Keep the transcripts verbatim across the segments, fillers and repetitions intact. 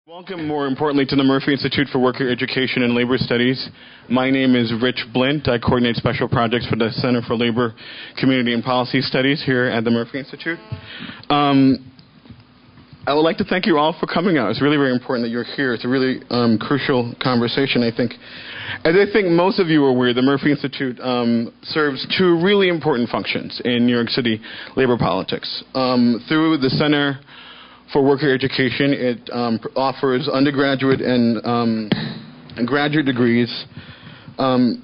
Welcome, more importantly, to the Murphy Institute for Worker Education and Labor Studies. My name is Rich Blint. I coordinate special projects for the Center for Labor, Community, and Policy Studies here at the Murphy Institute. Um, I would like to thank you all for coming out. It's really very important that you're here. It's a really um, crucial conversation, I think. As I think most of you are aware, the Murphy Institute um, serves two really important functions in New York City labor politics. Um, through the Center for Worker Education, it um, offers undergraduate and, um, and graduate degrees um,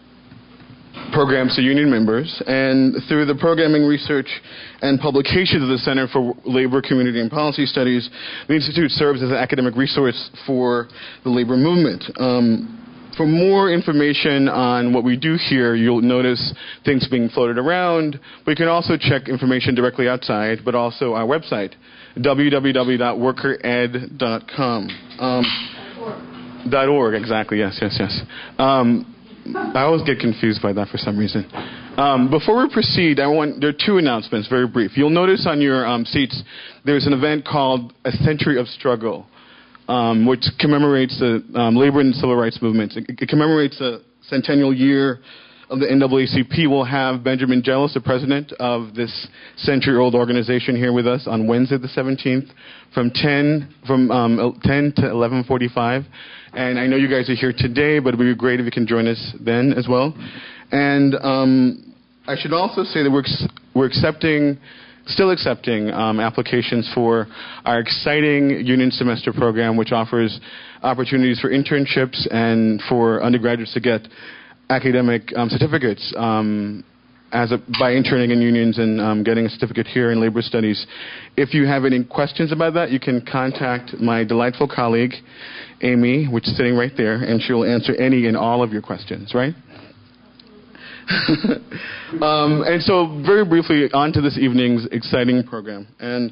programs to union members, and through the programming, research, and publications of the Center for Labor, Community, and Policy Studies, the Institute serves as an academic resource for the labor movement. Um, For more information on what we do here, you'll notice things being floated around. We can also check information directly outside, but also our website, w w w dot worker ed dot com. Um, dot .org, exactly, yes, yes, yes. Um, I always get confused by that for some reason. Um, before we proceed, I want, there are two announcements, very brief. You'll notice on your um, seats there's an event called A Century of Struggle, Um, which commemorates the um, labor and civil rights movements. It, it commemorates the centennial year of the N double A C P. We'll have Benjamin Jealous, the president of this century-old organization, here with us on Wednesday the seventeenth from ten from um, ten to eleven forty-five. And I know you guys are here today, but it would be great if you can join us then as well. And um, I should also say that we're we're accepting. Still accepting um, applications for our exciting union semester program, which offers opportunities for internships and for undergraduates to get academic um, certificates um, as a, by interning in unions and um, getting a certificate here in labor studies. If you have any questions about that, you can contact my delightful colleague, Amy, which is sitting right there, and she'll answer any and all of your questions, right? um, and so, very briefly, on to this evening's exciting program. And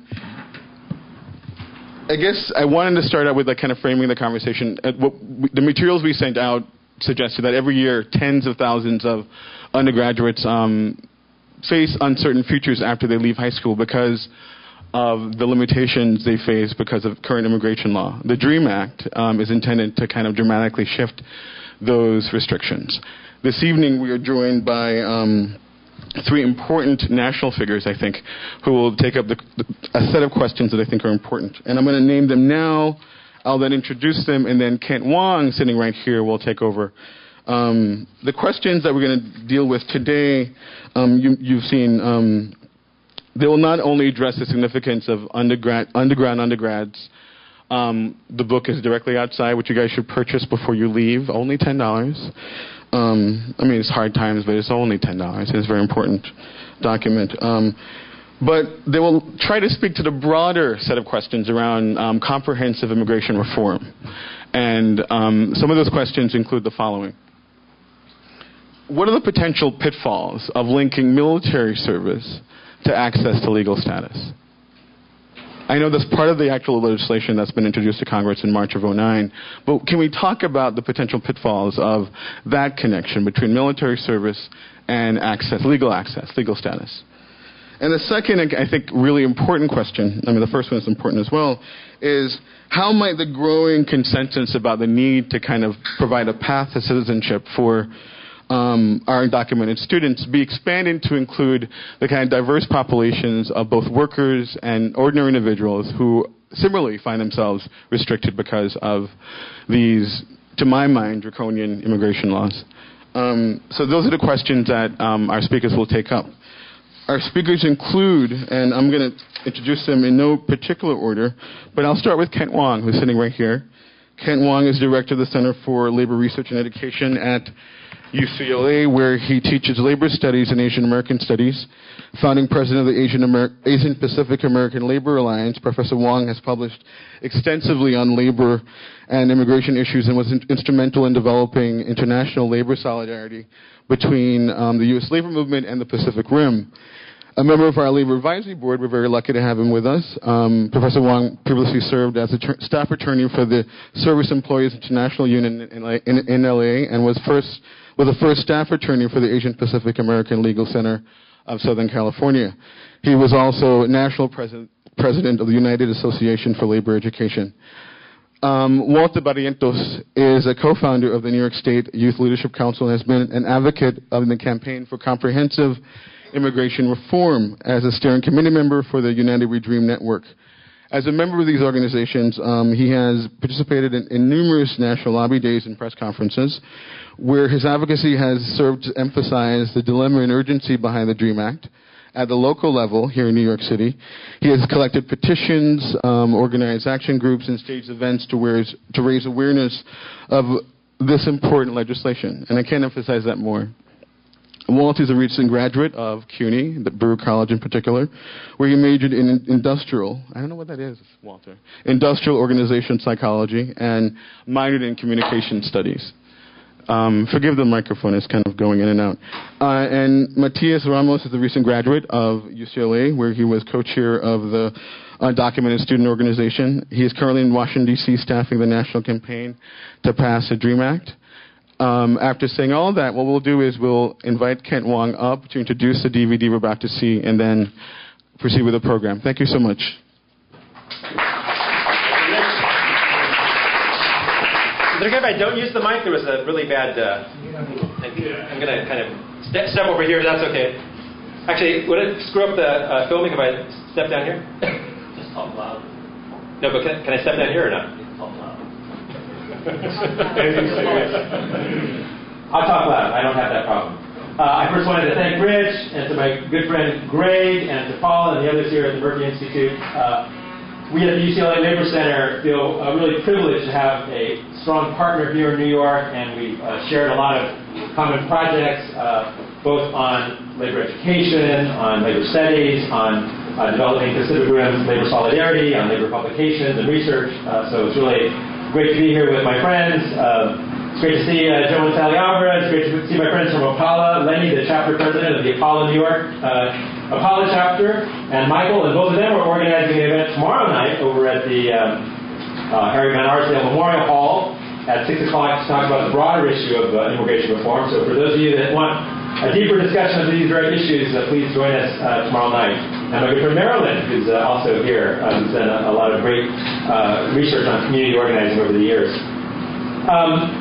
I guess I wanted to start out with like kind of framing the conversation. Uh, what we, the materials we sent out suggested that every year, tens of thousands of undergraduates um, face uncertain futures after they leave high school because of the limitations they face because of current immigration law. The DREAM Act um, is intended to kind of dramatically shift those restrictions. This evening, we are joined by um, three important national figures, I think, who will take up the, the, a set of questions that I think are important. And I'm going to name them now. I'll then introduce them, and then Kent Wong, sitting right here, will take over. Um, the questions that we're going to deal with today, um, you, you've seen, um, they will not only address the significance of undergrad, underground undergrads. Um, the book is directly outside, which you guys should purchase before you leave, only ten dollars. Um, I mean, it's hard times, but it's only ten dollars. It's a very important document. Um, but they will try to speak to the broader set of questions around um, comprehensive immigration reform. And um, some of those questions include the following. What are the potential pitfalls of linking military service to access to legal status? I know that's part of the actual legislation that's been introduced to Congress in March of oh nine, but can we talk about the potential pitfalls of that connection between military service and access, legal access, legal status? And the second, I think, really important question, I mean, the first one is important as well, is how might the growing consensus about the need to kind of provide a path to citizenship for Um, our undocumented students be expanded to include the kind of diverse populations of both workers and ordinary individuals who similarly find themselves restricted because of these, to my mind, draconian immigration laws. Um, so those are the questions that um, our speakers will take up. Our speakers include, and I'm going to introduce them in no particular order, but I'll start with Kent Wong, who's sitting right here. Kent Wong is director of the Center for Labor Research and Education at U C L A, where he teaches labor studies and Asian American studies. Founding president of the Asian, Amer- Asian Pacific American Labor Alliance, Professor Wong has published extensively on labor and immigration issues and was in- instrumental in developing international labor solidarity between um, the U S labor movement and the Pacific Rim. A member of our Labor Advisory Board, we're very lucky to have him with us. Um, Professor Wong previously served as a ter- staff attorney for the Service Employees International Union in, in, in L A and was first was the first staff attorney for the Asian Pacific American Legal Center of Southern California. He was also national president, president of the United Association for Labor Education. Um, Walter Barrientos is a co-founder of the New York State Youth Leadership Council and has been an advocate of the campaign for comprehensive immigration reform as a steering committee member for the United We Dream Network. As a member of these organizations, um, he has participated in, in numerous national lobby days and press conferences where his advocacy has served to emphasize the dilemma and urgency behind the DREAM Act. At the local level here in New York City, he has collected petitions, um, organized action groups, and staged events to, raise, to raise awareness of this important legislation. And I can't emphasize that more. Walt is a recent graduate of CUNY, the Brewer College in particular, where he majored in industrial, I don't know what that is, Walter, industrial organization psychology, and minored in communication studies. Um, forgive the microphone, it's kind of going in and out. Uh, and Matias Ramos is a recent graduate of U C L A, where he was co-chair of the Undocumented Student Organization. He is currently in Washington, D C, staffing the national campaign to pass the DREAM Act. Um, after saying all that, what we'll do is we'll invite Kent Wong up to introduce the D V D we're about to see and then proceed with the program. Thank you so much. Is it okay if I don't use the mic? There was a really bad... Uh, thank you. I'm going to kind of step, step over here. That's okay. Actually, would it screw up the uh, filming if I step down here? Just talk loud. No, but can, can I step down here or not? Talk loud. I'll talk loud. I don't have that problem. Uh, I first wanted to thank Rich and to my good friend Greg and to Paul and the others here at the Murphy Institute. Uh, we at the U C L A Labor Center feel uh, really privileged to have a strong partner here in New York, and we've uh, shared a lot of common projects, uh, both on labor education, on labor studies, on uh, developing Pacific Rim labor solidarity, on labor publications and research. Uh, so it's really great to be here with my friends. Uh, it's great to see uh, Joe and Sally Alvarez. It's great to see my friends from Apala, Lenny, the chapter president of the Apala New York uh, Apala chapter, and Michael, and both of them are organizing an event tomorrow night over at the um, uh, Harry Van Arsdale Memorial Hall at six o'clock to talk about the broader issue of uh, immigration reform. So for those of you that want a deeper discussion of these very issues, uh, please join us uh, tomorrow night. And my good friend Marilyn, who's uh, also here, uh, who's done a, a lot of great uh, research on community organizing over the years. Um,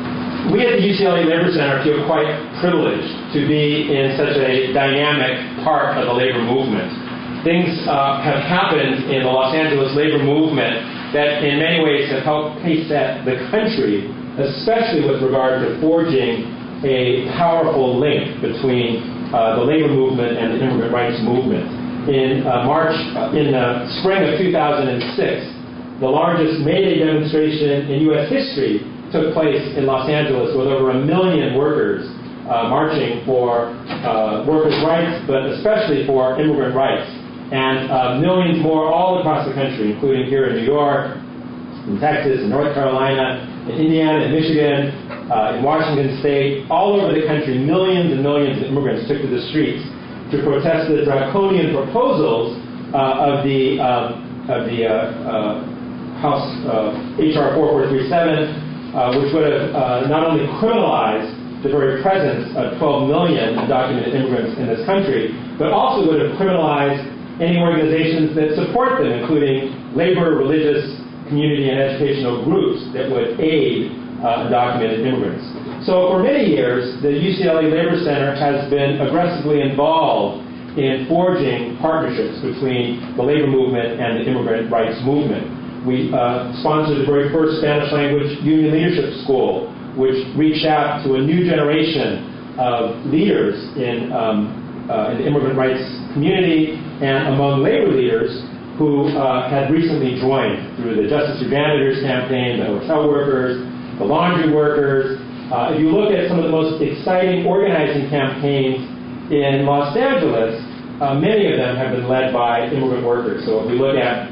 we at the U C L A Labor Center feel quite privileged to be in such a dynamic part of the labor movement. Things uh, have happened in the Los Angeles labor movement that in many ways have helped pace set the country, especially with regard to forging a powerful link between uh, the labor movement and the immigrant rights movement. In uh, March, uh, in the spring of two thousand six, the largest May Day demonstration in U S history took place in Los Angeles with over a million workers uh, marching for uh, workers' rights, but especially for immigrant rights. And uh, millions more all across the country, including here in New York, in Texas, in North Carolina, in Indiana, in Michigan, uh, in Washington State, all over the country, millions and millions of immigrants took to the streets to protest the draconian proposals uh, of the um, of the uh, uh, House uh, H R forty-four thirty-seven, uh, which would have uh, not only criminalized the very presence of twelve million undocumented immigrants in this country, but also would have criminalized any organizations that support them, including labor, religious, community, and educational groups that would aid uh, undocumented immigrants. So for many years, the U C L A Labor Center has been aggressively involved in forging partnerships between the labor movement and the immigrant rights movement. We uh, sponsored the very first Spanish language union leadership school, which reached out to a new generation of leaders in, um, uh, in the immigrant rights community and among labor leaders who uh, had recently joined through the Justice for Janitors campaign, the hotel workers, the laundry workers. Uh, if you look at some of the most exciting organizing campaigns in Los Angeles, uh, many of them have been led by immigrant workers. So if we look at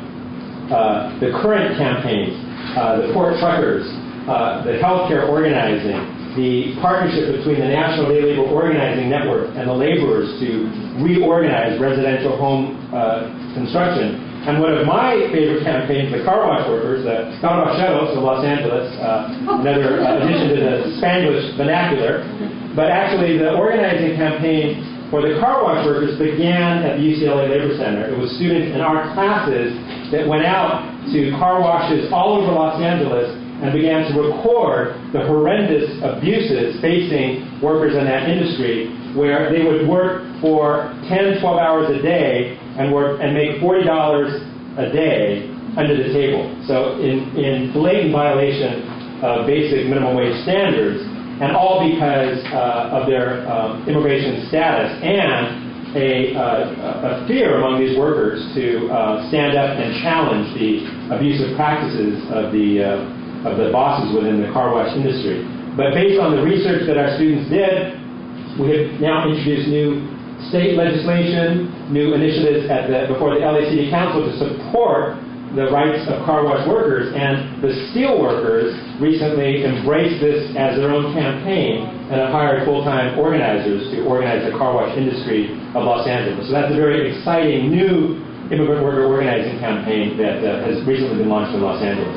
uh, the current campaigns, uh, the port truckers, uh, the healthcare organizing, the partnership between the National Day Labor Organizing Network and the laborers to reorganize residential home uh, construction. And one of my favorite campaigns, the car wash workers, the car washeros of Los Angeles, uh, another uh, addition to the Spanglish vernacular, but actually the organizing campaign for the car wash workers began at the U C L A Labor Center. It was students in our classes that went out to car washes all over Los Angeles and began to record the horrendous abuses facing workers in that industry, where they would work for ten, twelve hours a day and work and make forty dollars a day under the table. So in, in blatant violation of basic minimum wage standards, and all because uh, of their um, immigration status and a, uh, a fear among these workers to uh, stand up and challenge the abusive practices of the, uh, of the bosses within the car wash industry. But based on the research that our students did, we have now introduced new state legislation, new initiatives at the, before the L A City Council to support the rights of car wash workers, and the steel workers recently embraced this as their own campaign and have hired full-time organizers to organize the car wash industry of Los Angeles. So that's a very exciting new immigrant worker organizing campaign that uh, has recently been launched in Los Angeles.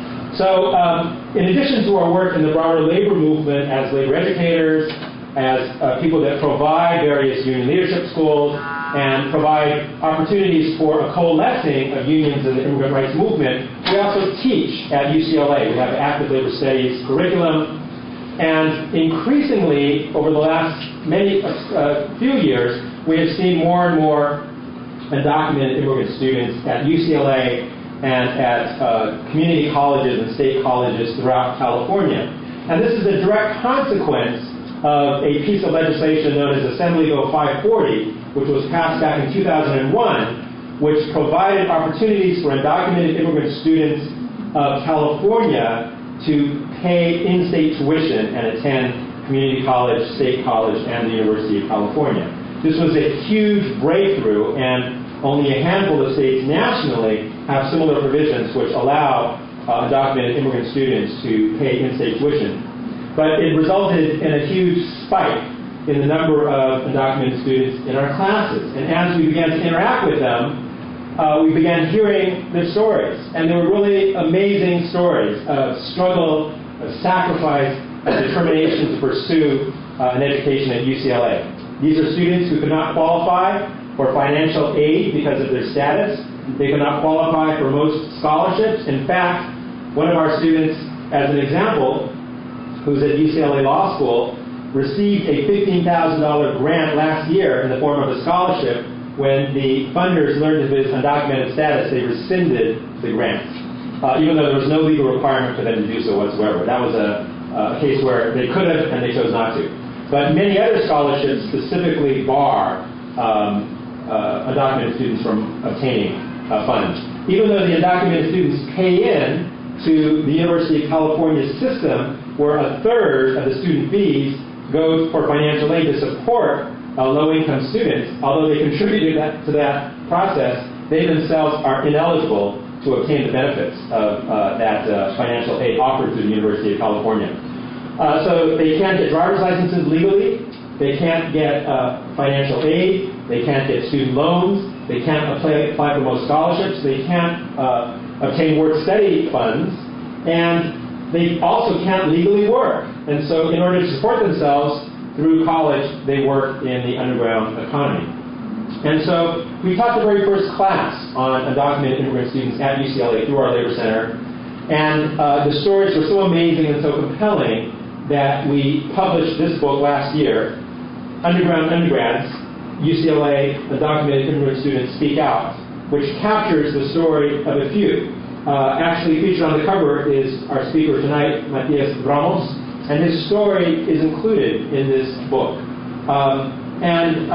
So um, in addition to our work in the broader labor movement as labor educators, as uh, people that provide various union leadership schools and provide opportunities for a coalescing of unions in the immigrant rights movement, we also teach at U C L A. We have an active labor studies curriculum, and increasingly over the last many uh, few years, we have seen more and more undocumented immigrant students at U C L A and at uh, community colleges and state colleges throughout California. And this is a direct consequence of a piece of legislation known as Assembly Bill five forty, which was passed back in two thousand one, which provided opportunities for undocumented immigrant students of California to pay in-state tuition and attend community college, state college, and the University of California. This was a huge breakthrough, and only a handful of states nationally have similar provisions which allow uh, undocumented immigrant students to pay in-state tuition. But it resulted in a huge spike in the number of undocumented students in our classes. And as we began to interact with them, uh, we began hearing their stories. And they were really amazing stories of struggle, of sacrifice, of determination to pursue uh, an education at U C L A. These are students who could not qualify for financial aid because of their status. They could not qualify for most scholarships. In fact, one of our students, as an example, who's at U C L A Law School, received a fifteen thousand dollars grant last year in the form of a scholarship. When the funders learned of his undocumented status, they rescinded the grant, uh, even though there was no legal requirement for them to do so whatsoever. That was a, a case where they could have and they chose not to. But many other scholarships specifically bar um, uh, undocumented students from obtaining uh, funds. Even though the undocumented students pay in to the University of California system, where a third of the student fees goes for financial aid to support uh, low-income students. Although they contributed that, to that process, they themselves are ineligible to obtain the benefits of uh, that uh, financial aid offered through the University of California. Uh, so they can't get driver's licenses legally, they can't get uh, financial aid, they can't get student loans, they can't apply, apply for most scholarships, they can't uh, obtain work-study funds, and they also can't legally work. And so in order to support themselves through college, they work in the underground economy. And so we taught the very first class on undocumented immigrant students at U C L A through our Labor Center. And uh, the stories were so amazing and so compelling that we published this book last year, Underground Undergrads, U C L A Undocumented Immigrant Students Speak Out, which captures the story of a few. Uh, actually featured on the cover is our speaker tonight, Matias Ramos, and his story is included in this book. Um, and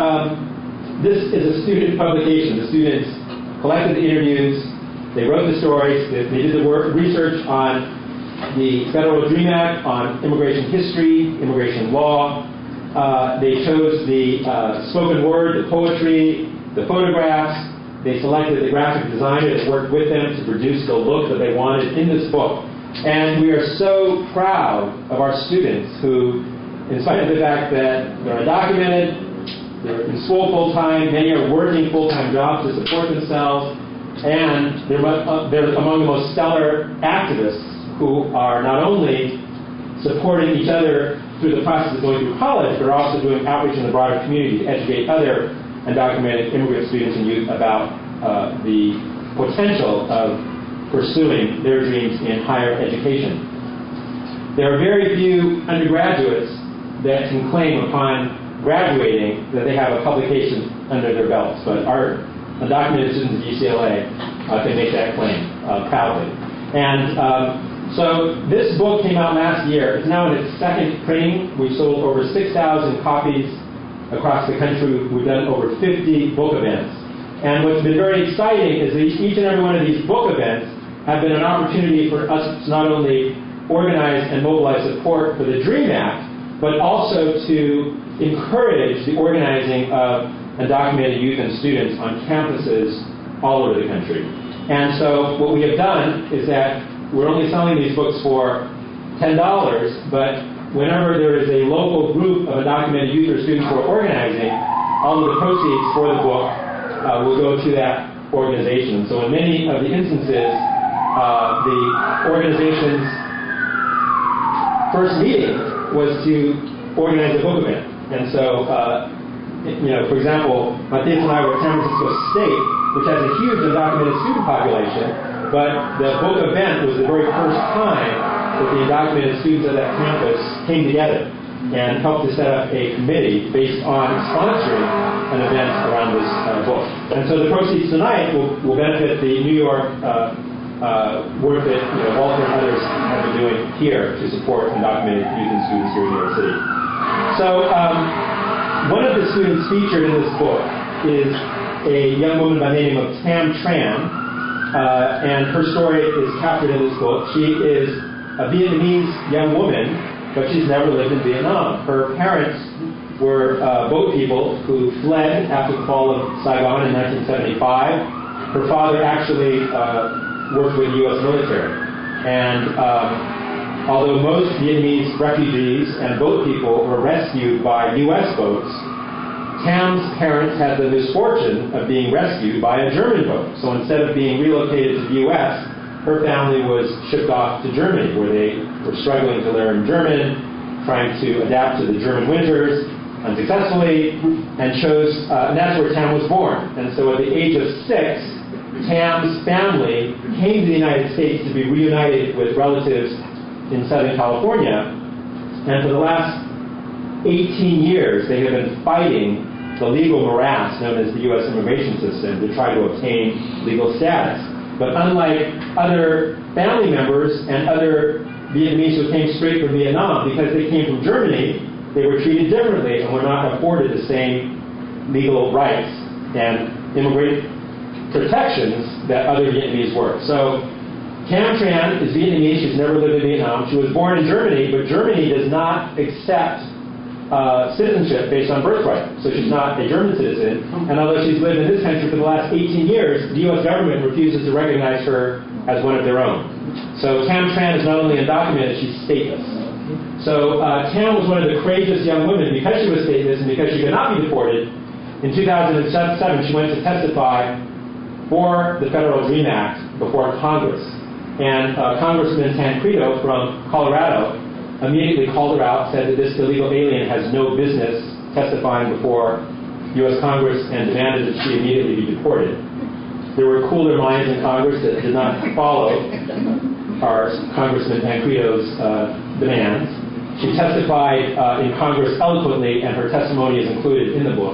um, this is a student publication. The students collected the interviews, they wrote the stories, they, they did the work, research on the Federal DREAM Act, on immigration history, immigration law. Uh, they chose the uh, spoken word, the poetry, the photographs. They selected the graphic designer that worked with them to produce the look that they wanted in this book. And we are so proud of our students who, in spite of the fact that they're undocumented, they're in school full-time, many are working full-time jobs to support themselves, and they're, uh, they're among the most stellar activists who are not only supporting each other through the process of going through college, but are also doing outreach in the broader community to educate other undocumented immigrant students and youth about uh, the potential of pursuing their dreams in higher education. There are very few undergraduates that can claim upon graduating that they have a publication under their belts, but our undocumented students at U C L A uh, can make that claim uh, proudly. And um, so this book came out last year. It's now in its second printing. We've sold over six thousand copies across the country. We've done over fifty book events. And what's been very exciting is that each and every one of these book events have been an opportunity for us to not only organize and mobilize support for the DREAM Act, but also to encourage the organizing of undocumented youth and students on campuses all over the country. And so what we have done is that we're only selling these books for ten dollars, but whenever there is a local group of undocumented youth or students who are organizing, all of the proceeds for the book uh, will go to that organization. So in many of the instances, uh, the organization's first meeting was to organize a book event. And so, uh, you know, for example, Matthias and I were at San Francisco State, which has a huge undocumented student population, but the book event was the very first time that the undocumented students at that campus came together and helped to set up a committee based on sponsoring an event around this uh, book. And so the proceeds tonight will, will benefit the New York uh, uh, work that you know, Walter and others have been doing here to support undocumented youth and students here in New York City. So um, one of the students featured in this book is a young woman by the name of Tam Tran, uh, and her story is captured in this book. She is a Vietnamese young woman, but she's never lived in Vietnam. Her parents were uh, boat people who fled after the fall of Saigon in nineteen seventy-five. Her father actually uh, worked with the U S military. And um, although most Vietnamese refugees and boat people were rescued by U S boats, Tam's parents had the misfortune of being rescued by a German boat. So instead of being relocated to the U S, her family was shipped off to Germany, where they were struggling to learn German, trying to adapt to the German winters unsuccessfully, and chose, uh, and that's where Tam was born. And so at the age of six, Tam's family came to the United States to be reunited with relatives in Southern California. And for the last eighteen years, they have been fighting the legal morass known as the U S immigration system to try to obtain legal status. But unlike other family members and other Vietnamese who came straight from Vietnam, because they came from Germany, they were treated differently and were not afforded the same legal rights and immigrant protections that other Vietnamese were. So Tam Tran is Vietnamese. She's never lived in Vietnam. She was born in Germany, but Germany does not accept Uh, citizenship based on birthright. So she's not a German citizen. And although she's lived in this country for the last eighteen years, the U S government refuses to recognize her as one of their own. So Tam Tran is not only undocumented, she's stateless. So uh, Tam was one of the courageous young women because she was stateless and because she could not be deported. In two thousand seven, she went to testify for the Federal DREAM Act before Congress. And uh, Congressman Tancredo from Colorado immediately called her out, said that this illegal alien has no business testifying before U S Congress, and demanded that she immediately be deported. There were cooler minds in Congress that did not follow our Congressman Tancredo's uh, demands. She testified uh, in Congress eloquently, and her testimony is included in the book.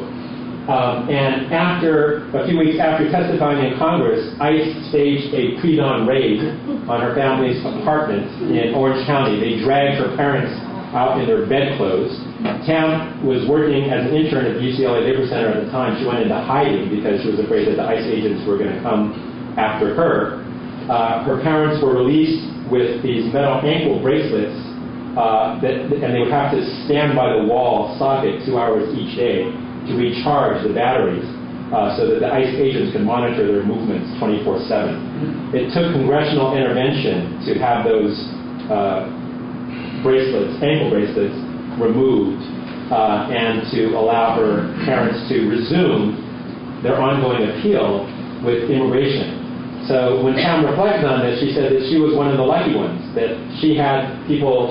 Um, and after a few weeks after testifying in Congress, ICE staged a pre-dawn raid on her family's apartment in Orange County. They dragged her parents out in their bedclothes. Tam was working as an intern at the U C L A Labor Center at the time. She went into hiding because she was afraid that the ICE agents were going to come after her. Uh, her parents were released with these metal ankle bracelets, uh, that, and they would have to stand by the wall socket two hours each day to recharge the batteries uh, so that the ICE agents can monitor their movements twenty-four seven. It took congressional intervention to have those uh, bracelets, ankle bracelets, removed uh, and to allow her parents to resume their ongoing appeal with immigration. So when Tam reflected on this, she said that she was one of the lucky ones, that she had people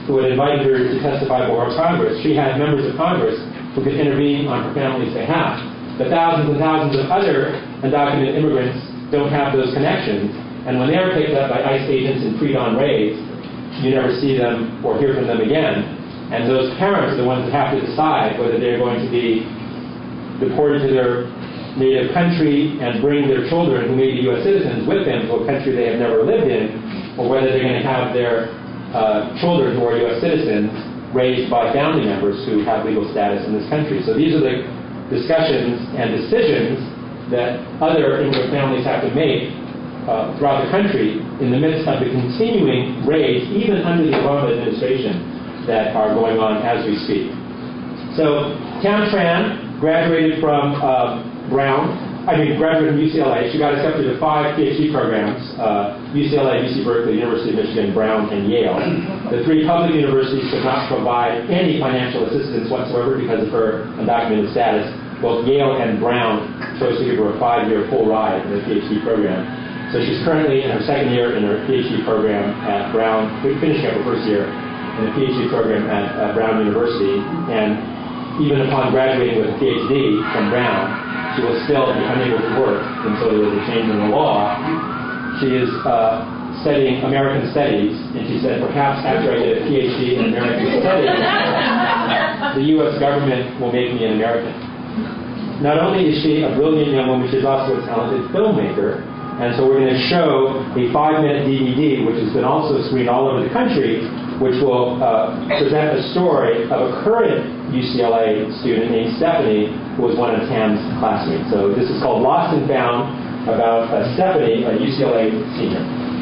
who had invited her to testify before Congress, she had members of Congress who could intervene on her family's behalf. But thousands and thousands of other undocumented immigrants don't have those connections, and when they're picked up by ICE agents in pre-dawn raids, you never see them or hear from them again. And those parents are the ones that have to decide whether they're going to be deported to their native country and bring their children, who may be U S citizens, with them to a country they have never lived in, or whether they're going to have their uh, children who are U S citizens raised by family members who have legal status in this country. So these are the discussions and decisions that other immigrant families have to make uh, throughout the country in the midst of the continuing raids, even under the Obama administration, that are going on as we speak. So Tam Tran graduated from uh, Brown. I mean, graduated from U C L A. She got accepted to five PhD programs, uh, U C L A, U C Berkeley, University of Michigan, Brown, and Yale. The three public universities could not provide any financial assistance whatsoever because of her undocumented status. Both Yale and Brown chose to give her a five-year full ride in the PhD program. So she's currently in her second year in her PhD program at Brown, finishing up her first year in the PhD program at uh, Brown University. And even upon graduating with a PhD from Brown, she will still be unable to work until there is a change in the law. She is uh, studying American Studies, and she said, perhaps after I get a PhD in American Studies, the U S government will make me an American. Not only is she a brilliant young woman, she's also a talented filmmaker, and so we're going to show a five-minute D V D, which has been also screened all over the country, which will uh, present a story of a current U C L A student named Stephanie, who was one of Tam's classmates. So this is called Lost and Found, about uh, Stephanie, a U C L A senior.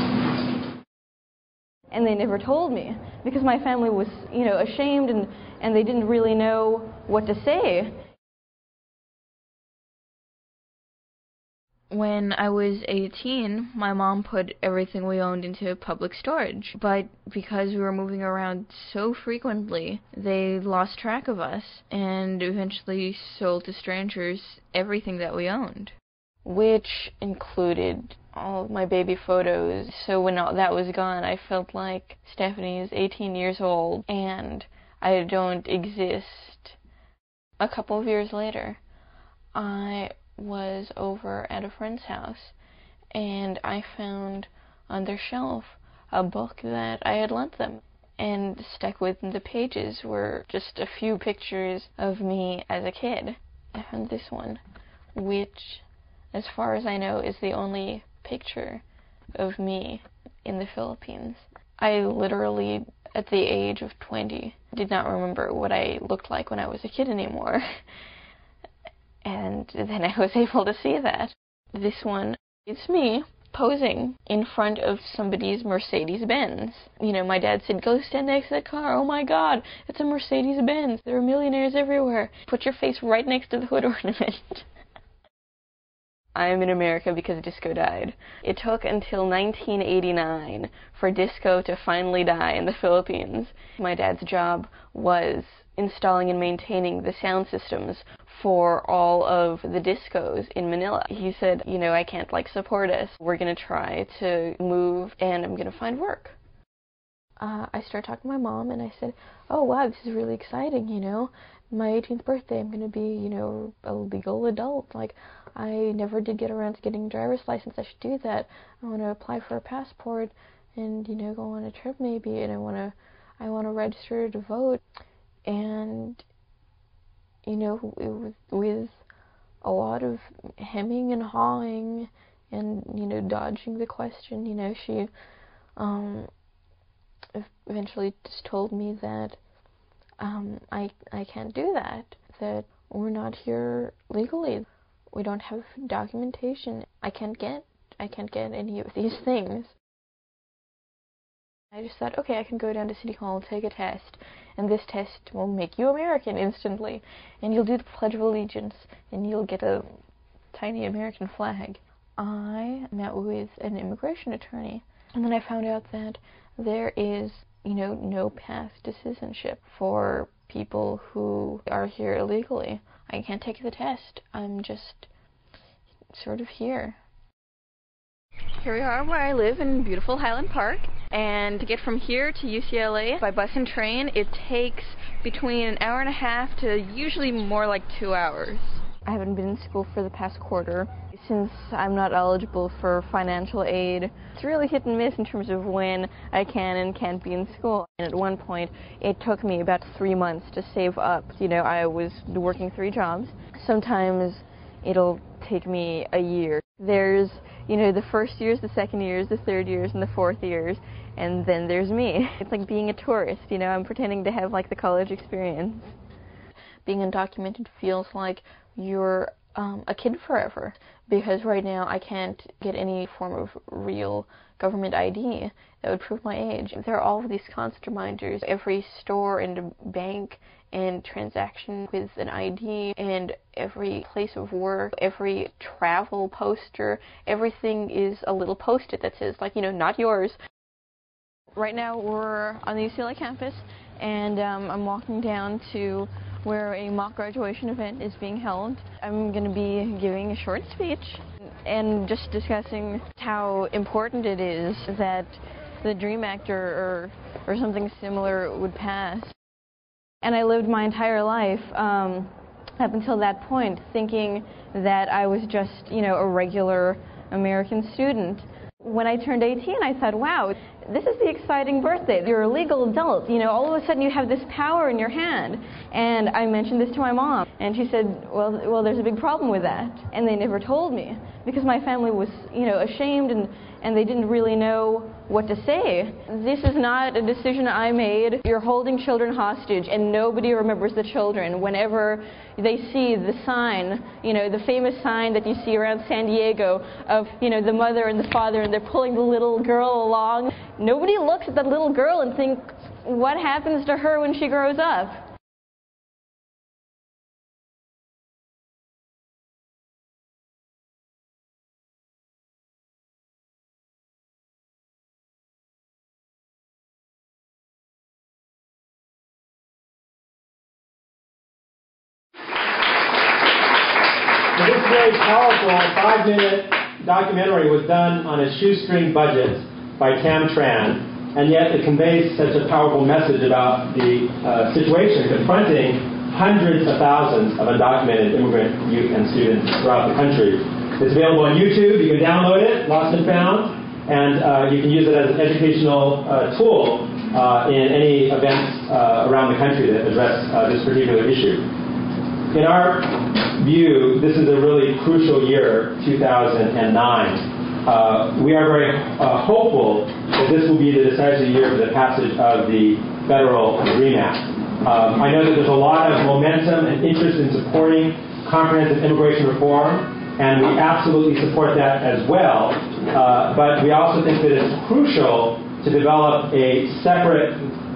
And they never told me, because my family was, you know, ashamed, and, and they didn't really know what to say. When I was eighteen, my mom put everything we owned into public storage, but because we were moving around so frequently, they lost track of us and eventually sold to strangers everything that we owned, which included all of my baby photos. So when all that was gone, I felt like Stephanie is eighteen years old and I don't exist. A couple of years later, I was over at a friend's house, and I found on their shelf a book that I had lent them, and stuck within the pages were just a few pictures of me as a kid. I found this one, which, as far as I know, is the only picture of me in the Philippines. I literally, at the age of twenty, did not remember what I looked like when I was a kid anymore. And then I was able to see that. This one, it's me posing in front of somebody's Mercedes-Benz. You know, my dad said, go stand next to the car. Oh my God, it's a Mercedes-Benz. There are millionaires everywhere. Put your face right next to the hood ornament. I am in America because disco died. It took until nineteen eighty-nine for disco to finally die in the Philippines. My dad's job was installing and maintaining the sound systems for all of the discos in Manila. He said, you know, I can't, like, support us. We're going to try to move, and I'm going to find work. Uh, I started talking to my mom, and I said, oh, wow, this is really exciting, you know. My eighteenth birthday, I'm going to be, you know, a legal adult. Like, I never did get around to getting a driver's license. I should do that. I want to apply for a passport and, you know, go on a trip maybe, and I want to, I want to register to vote. And, you know, with, with a lot of hemming and hawing and, you know, dodging the question, you know, she um, eventually just told me that um, I, I can't do that, that we're not here legally. We don't have documentation. I can't get, I can't get any of these things. I just thought, okay, I can go down to City Hall, take a test, and this test will make you American instantly, and you'll do the Pledge of Allegiance, and you'll get a tiny American flag. I met with an immigration attorney, and then I found out that there is, you know, no path to citizenship for people who are here illegally. I can't take the test. I'm just sort of here. Here we are where I live in beautiful Highland Park, And to get from here to U C L A by bus and train, it takes between an hour and a half to usually more like two hours. I haven't been in school for the past quarter. Since I'm not eligible for financial aid, it's really hit and miss in terms of when I can and can't be in school. And at one point, it took me about three months to save up. You know, I was working three jobs. Sometimes it'll take me a year. There's, you know, the first years, the second years, the third years, and the fourth years, and then there's me. It's like being a tourist, you know, I'm pretending to have like the college experience. Being undocumented feels like you're um, a kid forever, because right now I can't get any form of real government I D that would prove my age. There are all of these constant reminders. Every store and bank and transaction with an I D, and every place of work, every travel poster, everything is a little post-it that says, like, you know, not yours. Right now we're on the U C L A campus, and um, I'm walking down to where a mock graduation event is being held. I'm going to be giving a short speech and just discussing how important it is that the DREAM Act or, or, or something similar would pass. And I lived my entire life um, up until that point thinking that I was just, you know, a regular American student. When I turned eighteen, I thought, wow, this is the exciting birthday. You're a legal adult. You know, all of a sudden you have this power in your hand. And I mentioned this to my mom, and she said, well, well, there's a big problem with that. And they never told me, because my family was, you know, ashamed, and, and they didn't really know what to say. This is not a decision I made. You're holding children hostage, and nobody remembers the children. Whenever they see the sign, you know, the famous sign that you see around San Diego of, you know, the mother and the father, and they're pulling the little girl along, nobody looks at that little girl and thinks, what happens to her when she grows up? This very powerful five-minute documentary was done on a shoestring budget by Tam Tran, and yet it conveys such a powerful message about the uh, situation confronting hundreds of thousands of undocumented immigrant youth and students throughout the country. It's available on YouTube. You can download it, Lost and Found, and uh, you can use it as an educational uh, tool uh, in any events uh, around the country that address uh, this particular issue. In our view, this is a really crucial year, two thousand nine. Uh, we are very uh, hopeful that this will be the decisive year for the passage of the federal DREAM Act. Um, I know that there's a lot of momentum and interest in supporting comprehensive immigration reform, and we absolutely support that as well. Uh, but we also think that it's crucial to develop a separate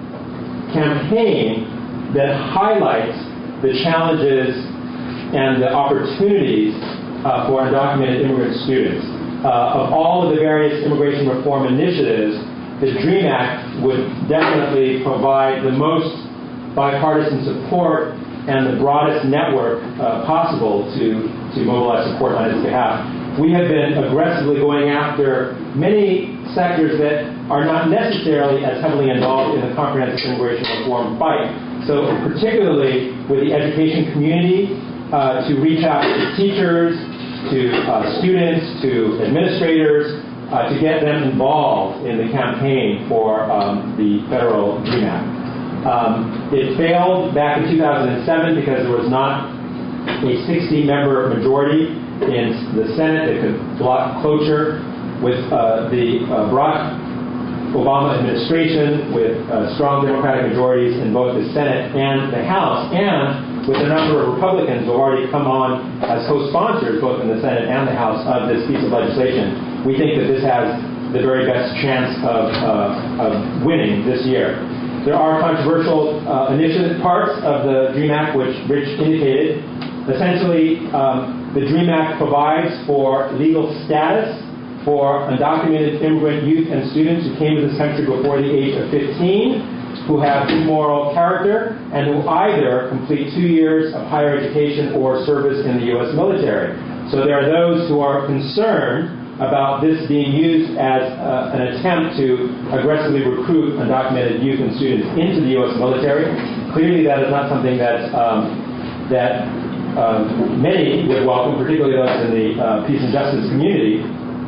campaign that highlights the challenges and the opportunities uh, for undocumented immigrant students. Uh, of all of the various immigration reform initiatives, the DREAM Act would definitely provide the most bipartisan support and the broadest network uh, possible to, to mobilize support on its behalf. We have been aggressively going after many sectors that are not necessarily as heavily involved in the comprehensive immigration reform fight. So particularly with the education community, uh, to reach out to teachers, to uh, students, to administrators, uh, to get them involved in the campaign for um, the federal DREAM Act. Um, it failed back in two thousand seven because there was not a sixty member majority in the Senate that could block cloture. With uh, the uh, Barack Obama administration, with uh, strong Democratic majorities in both the Senate and the House, and with a number of Republicans who have already come on as co-sponsors, both in the Senate and the House, of this piece of legislation, we think that this has the very best chance of, uh, of winning this year. There are controversial uh, initiative parts of the DREAM Act, which Rich indicated. Essentially, um, the DREAM Act provides for legal status for undocumented immigrant youth and students who came to this country before the age of fifteen, who have good moral character, and who either complete two years of higher education or service in the U S military. So there are those who are concerned about this being used as uh, an attempt to aggressively recruit undocumented youth and students into the U S military. Clearly, that is not something that um, that uh, many would welcome, particularly those in the uh, peace and justice community.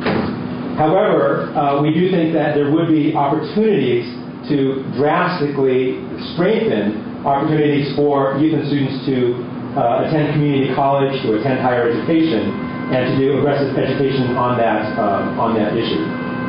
However, uh, we do think that there would be opportunities to drastically strengthen opportunities for youth and students to uh, attend community college, to attend higher education, and to do aggressive education on that uh, on that issue.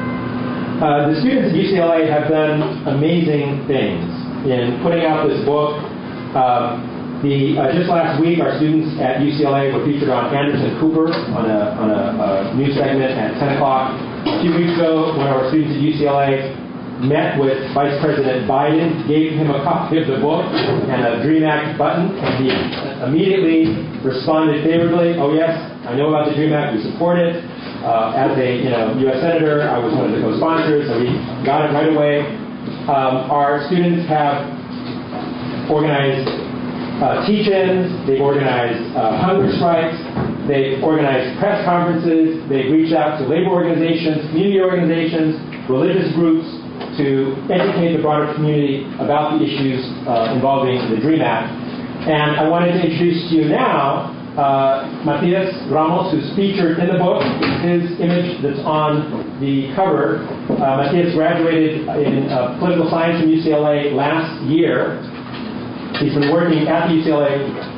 Uh, the students at U C L A have done amazing things in putting out this book. Um, the, uh, just last week, our students at U C L A were featured on Anderson Cooper on a, on a, a news segment at ten o'clock. A few weeks ago, one of our students at U C L A met with Vice President Biden, gave him a copy of the book and a DREAM Act button, and he immediately responded favorably. Oh yes, I know about the DREAM Act, we support it. Uh, as a you know U S Senator, I was one of the co-sponsors, so we got it right away. Um, our students have organized uh, teach-ins, they've organized uh, hunger strikes, they've organized press conferences, they've reached out to labor organizations, community organizations, religious groups, to educate the broader community about the issues uh, involving the DREAM Act. And I wanted to introduce to you now uh, Matias Ramos, who's featured in the book. His image that's on the cover. Uh, Matias graduated in uh, political science from U C L A last year. He's been working at the U C L A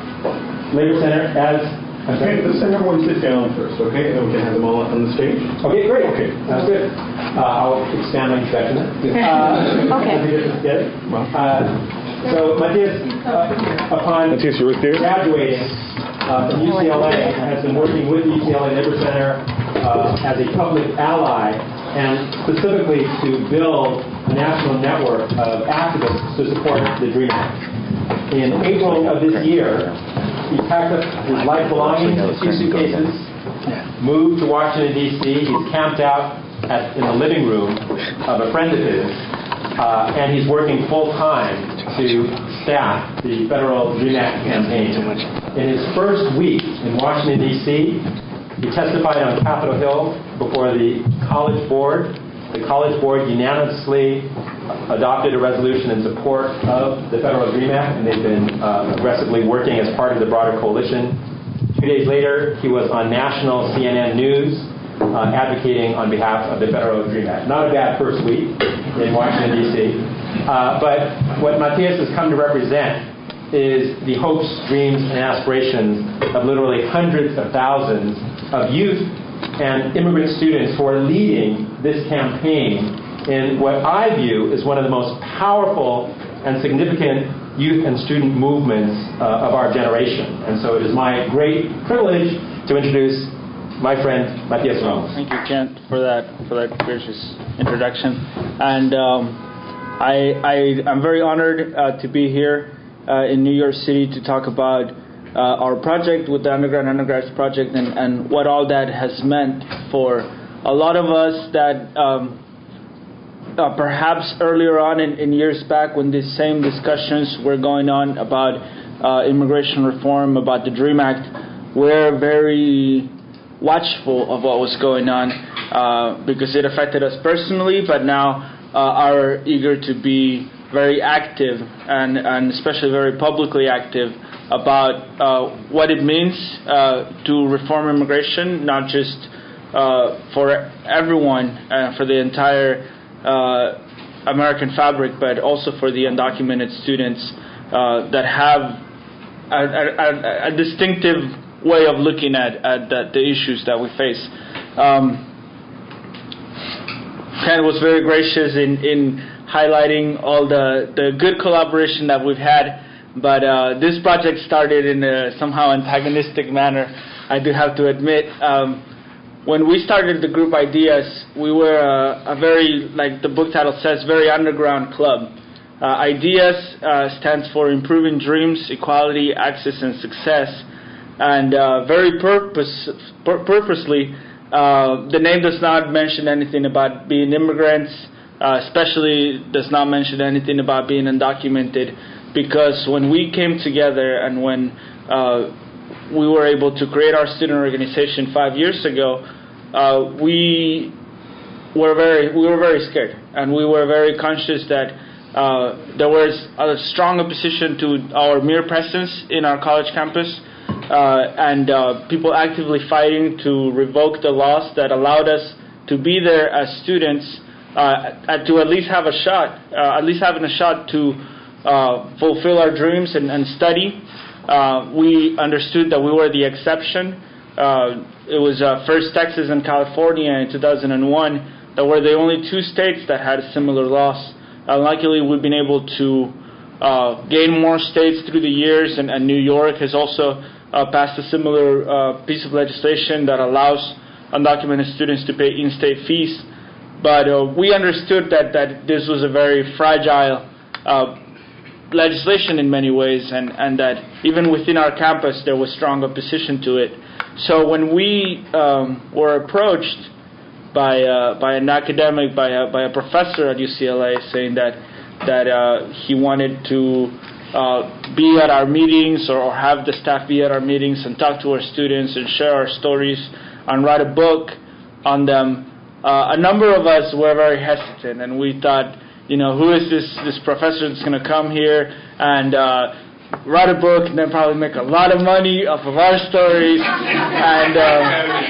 Labor Center as Okay, let's have everyone sit down first, okay? And then we can have them all up on the stage. Okay, great. Okay, that's good. Uh, I'll expand my introduction. Uh, Okay. Get it? Uh, so, Matias, uh, upon Matias, you're right there. graduating uh, from U C L A, has been working with the U C L A Labor Center uh, as a public ally, and specifically to build a national network of activists to support the DREAM Act. In April of this year, he packed up his life belongings in two suitcases, moved to Washington, D C He's camped out at, in the living room of a friend of his, uh, and he's working full-time to staff the federal DREAM Act campaign. In his first week in Washington, D C, he testified on Capitol Hill before the College Board. The College Board unanimously adopted a resolution in support of the federal DREAM Act, and they've been uh, aggressively working as part of the broader coalition. Two days later, he was on national C N N News uh, advocating on behalf of the federal DREAM Act. Not a bad first week in Washington, D C Uh, but what Matias has come to represent is the hopes, dreams, and aspirations of literally hundreds of thousands of youth and immigrant students who are leading this campaign in what I view is one of the most powerful and significant youth and student movements uh, of our generation. And so it is my great privilege to introduce my friend Matias Ramos. Thank you, Kent, for that for that gracious introduction. And um, I, I I'm very honored uh, to be here uh, in New York City to talk about uh, our project with the Underground Undergrads Project and, and what all that has meant for a lot of us that um, uh, perhaps earlier on in, in years back when these same discussions were going on about uh, immigration reform, about the DREAM Act, we're very watchful of what was going on uh, because it affected us personally, but now uh, are eager to be very active and, and especially very publicly active about uh, what it means uh, to reform immigration, not just uh, for everyone, uh, for the entire uh, American fabric, but also for the undocumented students uh, that have a, a, a distinctive way of looking at, at the, the issues that we face. Um, Ken was very gracious in, in highlighting all the, the good collaboration that we've had, but uh, this project started in a somehow antagonistic manner, I do have to admit. Um, when we started the group Ideas, we were a, a very, like the book title says, very underground club. Uh, Ideas uh, stands for Improving Dreams, Equality, Access, and Success. And uh, very purpose, pur- purposely, uh, the name does not mention anything about being immigrants, uh, especially does not mention anything about being undocumented, because when we came together and when uh, we were able to create our student organization five years ago, uh, we were very we were very scared, and we were very conscious that uh, there was a strong opposition to our mere presence in our college campus, uh, and uh, people actively fighting to revoke the laws that allowed us to be there as students, uh, to at least have a shot, uh, at least having a shot to uh, fulfill our dreams and, and study. Uh, we understood that we were the exception. Uh, it was uh, first Texas and California in two thousand one that were the only two states that had similar laws. Uh, luckily, we've been able to uh, gain more states through the years, and, and New York has also uh, passed a similar uh, piece of legislation that allows undocumented students to pay in-state fees. But uh, we understood that, that this was a very fragile uh, legislation in many ways, and, and that even within our campus there was strong opposition to it. So when we um, were approached by uh, by an academic, by a, by a professor at U C L A, saying that that uh, he wanted to uh, be at our meetings, or, or have the staff be at our meetings and talk to our students and share our stories and write a book on them, uh, a number of us were very hesitant, and we thought, you know, who is this this professor that's going to come here and uh, write a book and then probably make a lot of money off of our stories and uh,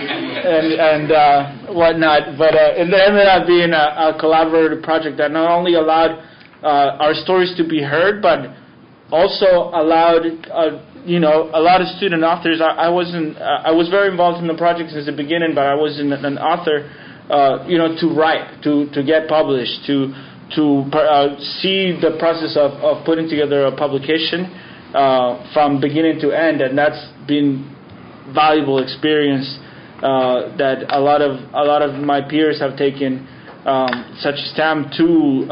and and uh, whatnot. But uh, it ended up being a, a collaborative project that not only allowed uh, our stories to be heard, but also allowed uh, you know a lot of student authors. I, I wasn't uh, I was very involved in the project since the beginning, but I wasn't an author. Uh, you know, to write, to to get published, to to uh, see the process of, of putting together a publication uh, from beginning to end, and that's been valuable experience uh, that a lot of a lot of my peers have taken um, such stamp to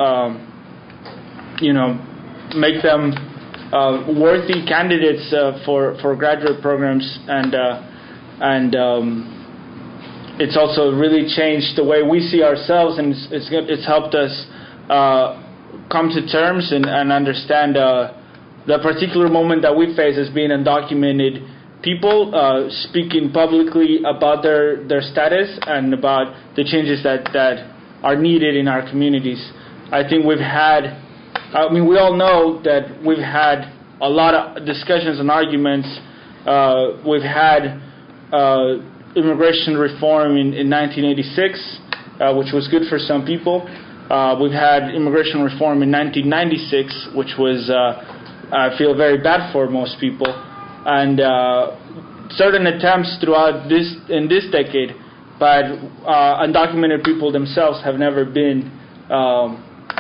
um, you know make them uh, worthy candidates uh, for for graduate programs, and uh, and um, it's also really changed the way we see ourselves, and it's it's, it's helped us Uh, come to terms and, and understand uh, the particular moment that we face as being undocumented people, uh, speaking publicly about their, their status and about the changes that, that are needed in our communities. I think we've had, I mean, we all know that we've had a lot of discussions and arguments. Uh, we've had uh, immigration reform in, in nineteen eighty-six, uh, which was good for some people. Uh, we've had immigration reform in nineteen ninety-six, which was, uh, I feel, very bad for most people, and uh, certain attempts throughout this in this decade, but uh, undocumented people themselves have never been um,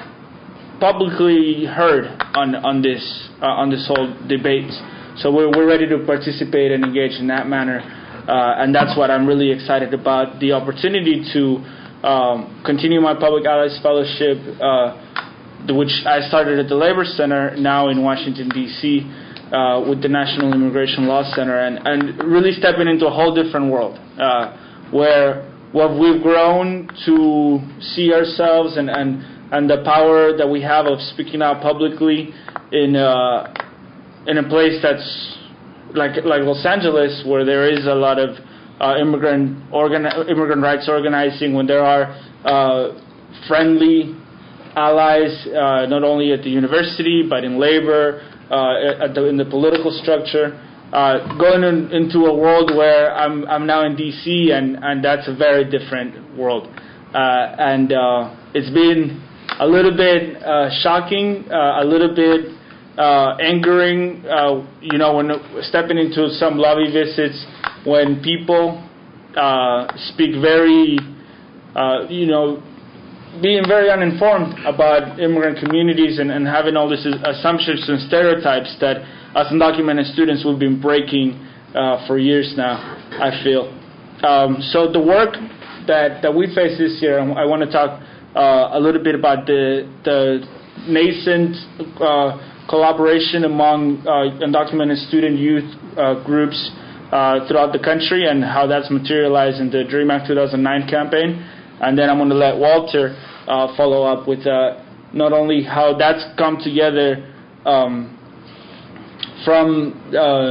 publicly heard on on this uh, on this whole debate. So we're we're ready to participate and engage in that manner, uh, and that's what I'm really excited about, the opportunity to Um, continue my Public Allies Fellowship, uh, which I started at the Labor Center, now in Washington, D C, uh, with the National Immigration Law Center, and, and really stepping into a whole different world, uh, where what we've grown to see ourselves and, and, and the power that we have of speaking out publicly in, uh, in a place that's like, like Los Angeles, where there is a lot of Uh, immigrant organi- immigrant rights organizing, when there are uh, friendly allies, uh, not only at the university but in labor, uh, at the, in the political structure. Uh, going in, into a world where I'm I'm now in D C, and, and that's a very different world, uh, and uh, it's been a little bit uh, shocking, uh, a little bit uh, angering. Uh, you know, when stepping into some lobby visits, when people uh, speak very, uh, you know, being very uninformed about immigrant communities, and, and having all these assumptions and stereotypes that as undocumented students we've been breaking uh, for years now, I feel. Um, so the work that, that we face this year, I want to talk uh, a little bit about the, the nascent uh, collaboration among uh, undocumented student youth uh, groups Uh, throughout the country, and how that's materialized in the DREAM Act two thousand nine campaign. And then I'm going to let Walter uh, follow up with uh, not only how that's come together um, from uh,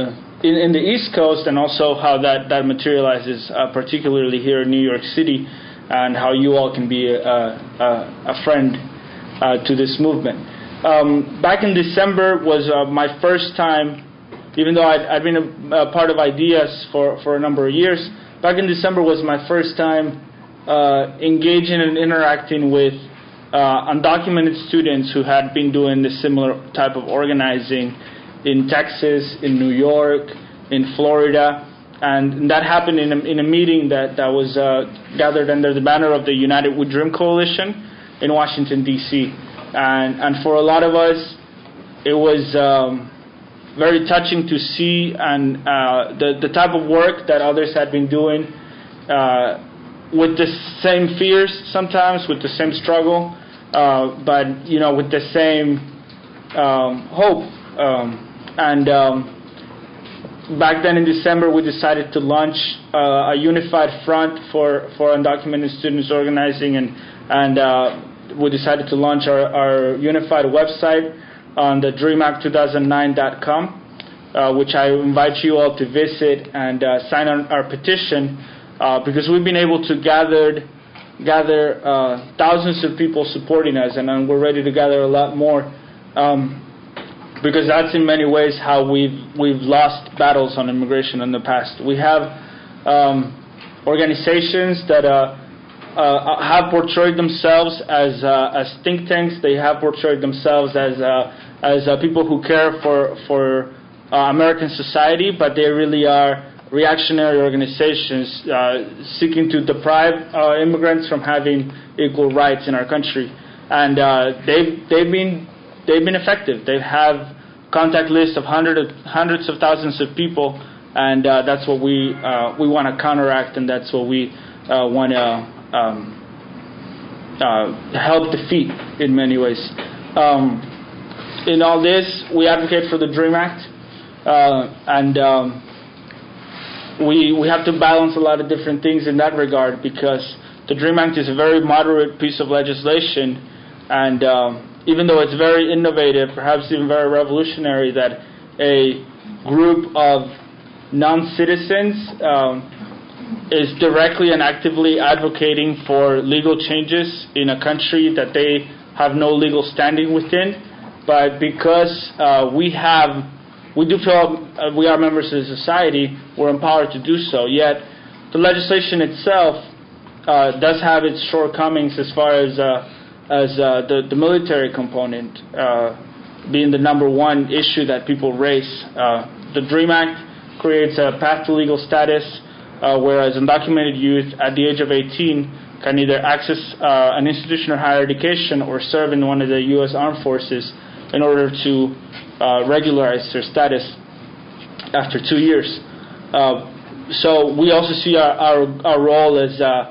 in, in the East Coast, and also how that, that materializes, uh, particularly here in New York City, and how you all can be a, a, a friend uh, to this movement. Um, back in December was uh, my first time, even though I'd, I'd been a, a part of IDEAS for, for a number of years. Back in December was my first time uh, engaging and interacting with uh, undocumented students who had been doing this similar type of organizing in Texas, in New York, in Florida. And that happened in a, in a meeting that, that was uh, gathered under the banner of the United We Dream Coalition in Washington, D C And, and for a lot of us, it was um, very touching to see and uh, the, the type of work that others had been doing uh, with the same fears sometimes, with the same struggle, uh, but, you know, with the same um, hope. Um, and um, back then in December, we decided to launch uh, a unified front for, for undocumented students organizing, and, and uh, we decided to launch our, our unified website on the dream act two thousand nine dot com, uh, which I invite you all to visit and uh, sign on our petition, uh, because we've been able to gather, gather uh, thousands of people supporting us, and, and we're ready to gather a lot more. Um, Because that's in many ways how we've we've lost battles on immigration in the past. We have um, organizations that uh, uh, have portrayed themselves as uh, as think tanks. They have portrayed themselves as uh, as uh, people who care for for uh, American society, but they really are reactionary organizations uh, seeking to deprive uh, immigrants from having equal rights in our country. And uh, they've they've been they've been effective. They have contact lists of hundreds of hundreds of thousands of people, and uh, that's what we uh, we want to counteract, and that's what we uh, want to um, uh, help defeat in many ways. Um, in all this, we advocate for the DREAM Act, uh, and um, we we have to balance a lot of different things in that regard, because the DREAM Act is a very moderate piece of legislation, and um, even though it's very innovative, perhaps even very revolutionary, that a group of non-citizens um, is directly and actively advocating for legal changes in a country that they have no legal standing within. But because uh, we have, we do feel uh, we are members of society, we're empowered to do so. Yet the legislation itself uh, does have its shortcomings as far as uh, as uh, the, the military component uh, being the number one issue that people raise. Uh, the DREAM Act creates a path to legal status, uh, whereas undocumented youth at the age of eighteen can either access uh, an institution of higher education or serve in one of the U S Armed Forces in order to uh, regularize their status after two years. Uh, so we also see our, our, our role as uh,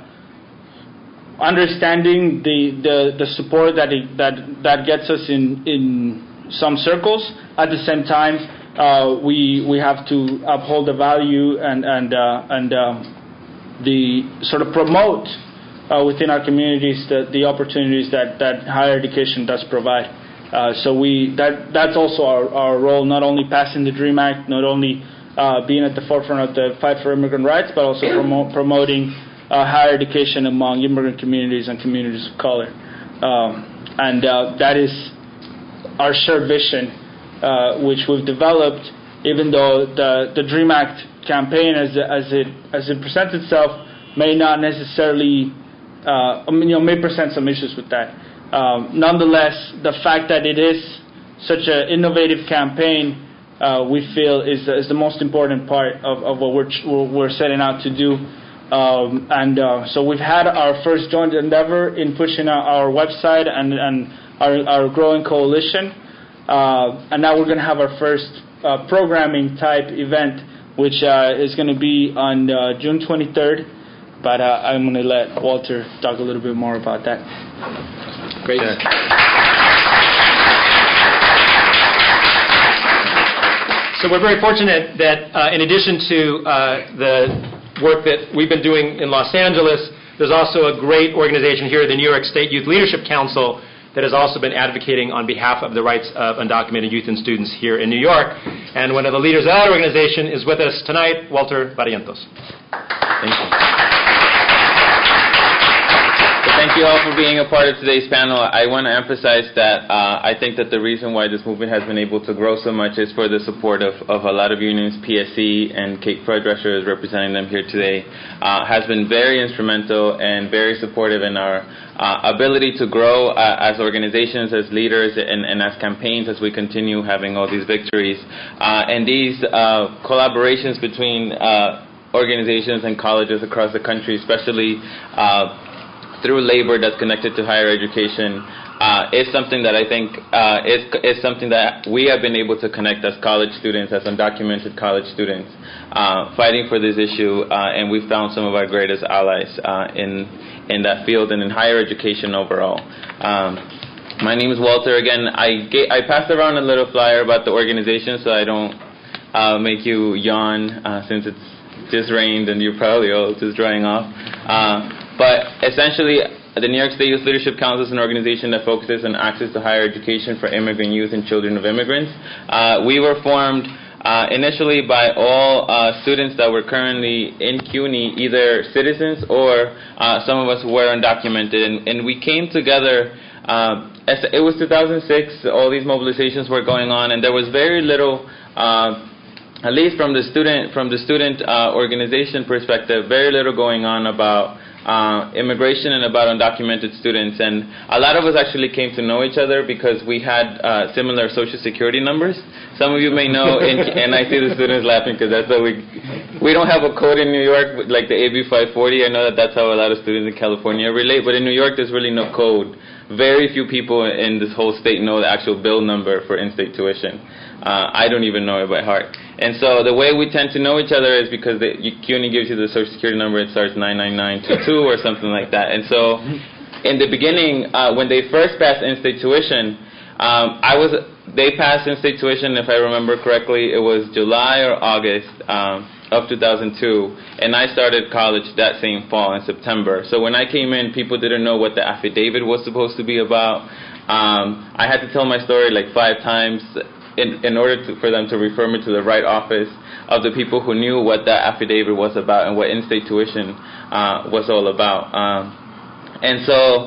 understanding the, the, the support that, it, that that gets us in, in some circles. At the same time, uh, we we have to uphold the value and and uh, and um, the sort of promote uh, within our communities the, the opportunities that, that higher education does provide. Uh, so we that that's also our, our role, not only passing the DREAM Act, not only uh, being at the forefront of the fight for immigrant rights, but also promo- promoting Uh, higher education among immigrant communities and communities of color. Um, and uh, that is our shared vision, uh, which we've developed, even though the, the DREAM Act campaign, as, as, it, as it presents itself, may not necessarily, uh, I mean, you know, may present some issues with that. Um, nonetheless, the fact that it is such an innovative campaign, uh, we feel is, is the most important part of, of what we're, we're setting out to do. Um, and uh, so we've had our first joint endeavor in pushing our, our website and, and our, our growing coalition. Uh, and now we're going to have our first uh, programming type event, which uh, is going to be on uh, June twenty-third. But uh, I'm going to let Walter talk a little bit more about that. Great. Yeah. So we're very fortunate that uh, in addition to uh, the work that we've been doing in Los Angeles, there's also a great organization here, the New York State Youth Leadership Council, that has also been advocating on behalf of the rights of undocumented youth and students here in New York. And one of the leaders of that organization is with us tonight, Walter Barrientos. Thank you. Thank you all for being a part of today's panel. I want to emphasize that uh, I think that the reason why this movement has been able to grow so much is for the support of, of a lot of unions. P S C and Kate Freudrescher is representing them here today, uh, has been very instrumental and very supportive in our uh, ability to grow uh, as organizations, as leaders, and, and as campaigns as we continue having all these victories. Uh, and these uh, collaborations between uh, organizations and colleges across the country, especially uh, through labor that's connected to higher education, uh, is something that I think uh, is, is something that we have been able to connect as college students, as undocumented college students, uh, fighting for this issue, uh, and we've found some of our greatest allies uh, in, in that field and in higher education overall. Um, my name is Walter. Again, I, ga- I passed around a little flyer about the organization so I don't uh, make you yawn uh, since it's just rained and you're probably all just drying off. Uh, But essentially, the New York State Youth Leadership Council is an organization that focuses on access to higher education for immigrant youth and children of immigrants. Uh, we were formed uh, initially by all uh, students that were currently in CUNY, either citizens or uh, some of us who were undocumented. And, and we came together, uh, as it was two thousand six, all these mobilizations were going on, and there was very little, uh, at least from the student, from the student uh, organization perspective, very little going on about Uh, immigration and about undocumented students. And a lot of us actually came to know each other because we had uh, similar social security numbers. Some of you may know, and, and I see the students laughing because that's how we, we don't have a code in New York like the A B five forty. I know that that's how a lot of students in California relate, but in New York there's really no code. Very few people in this whole state know the actual bill number for in-state tuition. Uh, I don't even know it by heart. And so the way we tend to know each other is because the, CUNY gives you the social security number. It starts nine nine nine two two or something like that. And so in the beginning, uh, when they first passed in-state tuition, um, I was they passed in-state tuition, if I remember correctly, it was July or August um, of two thousand two, and I started college that same fall in September. So when I came in, people didn't know what the affidavit was supposed to be about. Um, I had to tell my story like five times in, in order to, for them to refer me to the right office of the people who knew what that affidavit was about and what in-state tuition uh, was all about. Um, and so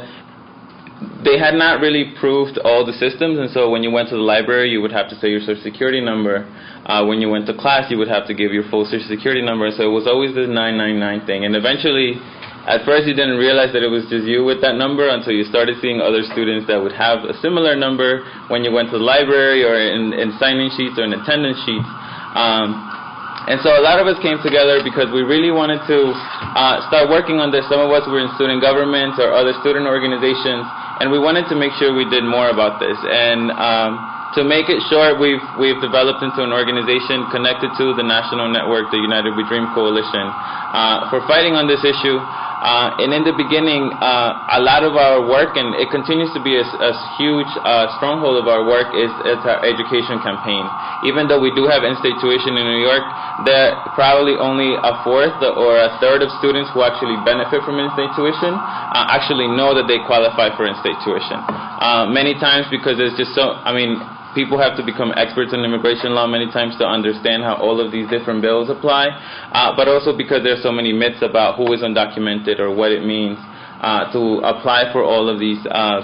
they had not really proved all the systems, and so when you went to the library, you would have to say your social security number. Uh, when you went to class, you would have to give your full social security number. So it was always the nine nine nine thing. And eventually, at first you didn't realize that it was just you with that number until you started seeing other students that would have a similar number when you went to the library or in, in sign-in sheets or in attendance sheets. Um, And so a lot of us came together because we really wanted to uh, start working on this. Some of us were in student governments or other student organizations, and we wanted to make sure we did more about this. And um, to make it short, we've we've developed into an organization connected to the national network, the United We Dream Coalition, uh, for fighting on this issue. Uh, and in the beginning, uh, a lot of our work, and it continues to be a, a huge uh, stronghold of our work, is, is our education campaign. Even though we do have in-state tuition in New York, there are probably only a fourth or a third of students who actually benefit from in-state tuition uh, actually know that they qualify for in-state tuition. Uh, many times because there's just so, I mean, people have to become experts in immigration law many times to understand how all of these different bills apply, uh, but also because there's so many myths about who is undocumented or what it means uh, to apply for all of these uh,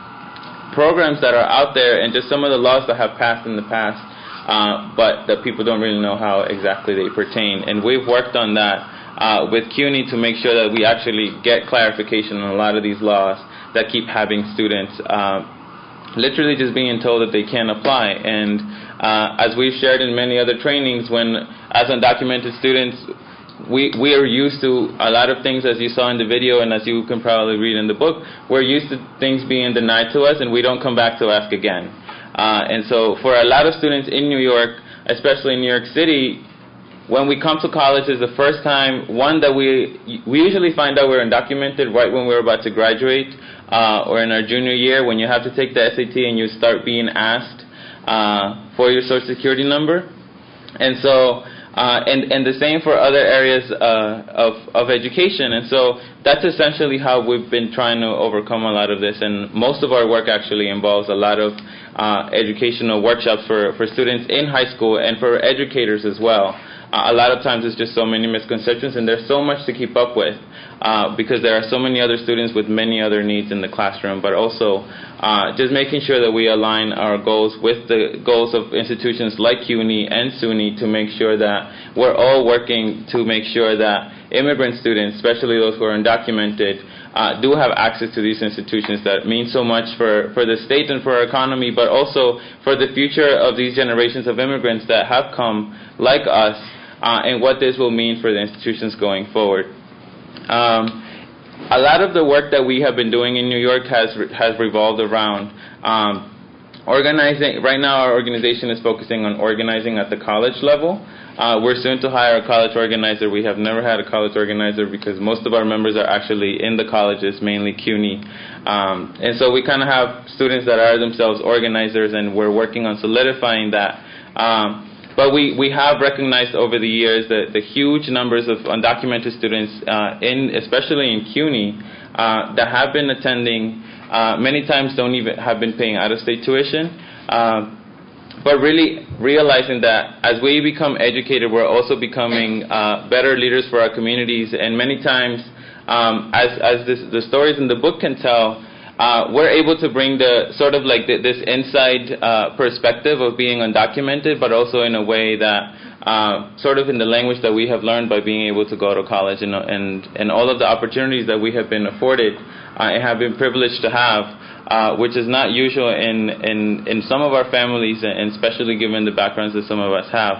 programs that are out there, and just some of the laws that have passed in the past, uh, but that people don't really know how exactly they pertain. And we've worked on that uh, with CUNY to make sure that we actually get clarification on a lot of these laws that keep having students uh, literally just being told that they can't apply. And uh, as we've shared in many other trainings, when as undocumented students, we we are used to a lot of things, as you saw in the video and as you can probably read in the book, we're used to things being denied to us and we don't come back to ask again. Uh, and so for a lot of students in New York, especially in New York City, when we come to college is the first time, one, that we we usually find out we're undocumented right when we're about to graduate, uh, or in our junior year when you have to take the S A T and you start being asked uh, for your social security number. And so Uh, and, and the same for other areas uh, of, of education. And so that's essentially how we've been trying to overcome a lot of this. And most of our work actually involves a lot of uh, educational workshops for, for students in high school and for educators as well. Uh, a lot of times it's just so many misconceptions, and there's so much to keep up with uh, because there are so many other students with many other needs in the classroom, but also uh, just making sure that we align our goals with the goals of institutions like CUNY and SUNY to make sure that we're all working to make sure that immigrant students, especially those who are undocumented, uh, do have access to these institutions that mean so much for, for the state and for our economy, but also for the future of these generations of immigrants that have come like us. Uh, and what this will mean for the institutions going forward. Um, a lot of the work that we have been doing in New York has re- has revolved around um, organizing. Right now our organization is focusing on organizing at the college level. Uh, we're soon to hire a college organizer. We have never had a college organizer because most of our members are actually in the colleges, mainly CUNY. Um, and so we kind of have students that are themselves organizers, and we're working on solidifying that. Um, But we, we have recognized over the years that the huge numbers of undocumented students, uh, in especially in CUNY, uh, that have been attending, uh, many times don't even have been paying out-of-state tuition. Uh, but really realizing that as we become educated, we're also becoming uh, better leaders for our communities. And many times, um, as, as this, the stories in the book can tell, Uh, we're able to bring the sort of like the, this inside uh, perspective of being undocumented, but also in a way that uh, sort of in the language that we have learned by being able to go to college and and, and all of the opportunities that we have been afforded uh, and have been privileged to have, uh, which is not usual in, in, in some of our families, and especially given the backgrounds that some of us have.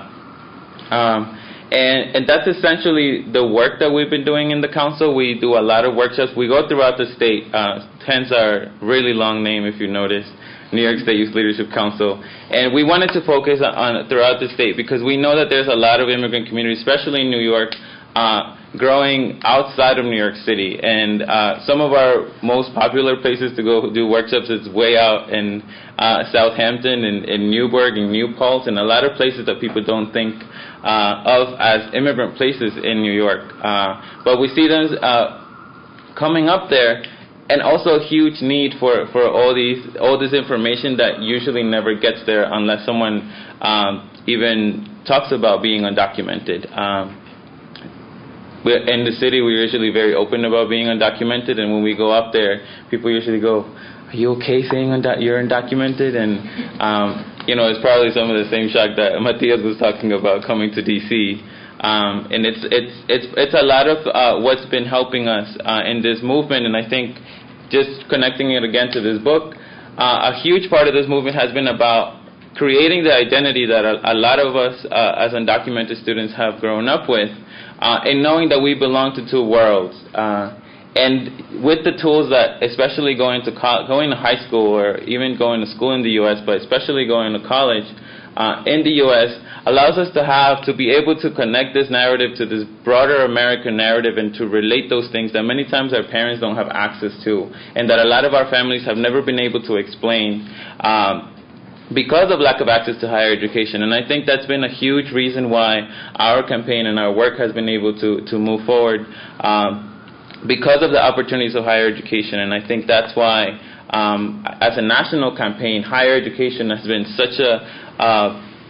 Um, And, and that's essentially the work that we've been doing in the council. We do a lot of workshops. We go throughout the state, uh, hence our really long name, if you notice, New York State Youth Leadership Council. And we wanted to focus on throughout the state because we know that there's a lot of immigrant communities, especially in New York, uh, growing outside of New York City. And uh, some of our most popular places to go do workshops is way out in uh, Southampton and in Newburgh and New Paltz, and a lot of places that people don't think uh, of as immigrant places in New York. Uh, but we see them uh, coming up there, and also a huge need for, for all these all this information that usually never gets there unless someone um, even talks about being undocumented. Um, We're in the city, we're usually very open about being undocumented, and when we go up there, people usually go, "Are you okay saying undo- you're undocumented?" And um, you know, it's probably some of the same shock that Matias was talking about coming to D C. Um, and it's it's it's it's a lot of uh, what's been helping us uh, in this movement. And I think just connecting it again to this book, uh, a huge part of this movement has been about creating the identity that a, a lot of us uh, as undocumented students have grown up with. Uh, and knowing that we belong to two worlds, uh, and with the tools that, especially going to co- going to high school or even going to school in the U S, but especially going to college uh, in the U S, allows us to have to be able to connect this narrative to this broader American narrative and to relate those things that many times our parents don't have access to, and that a lot of our families have never been able to explain. Um, because of lack of access to higher education. And I think that's been a huge reason why our campaign and our work has been able to, to move forward um, because of the opportunities of higher education. And I think that's why, um, as a national campaign, higher education has been such a uh,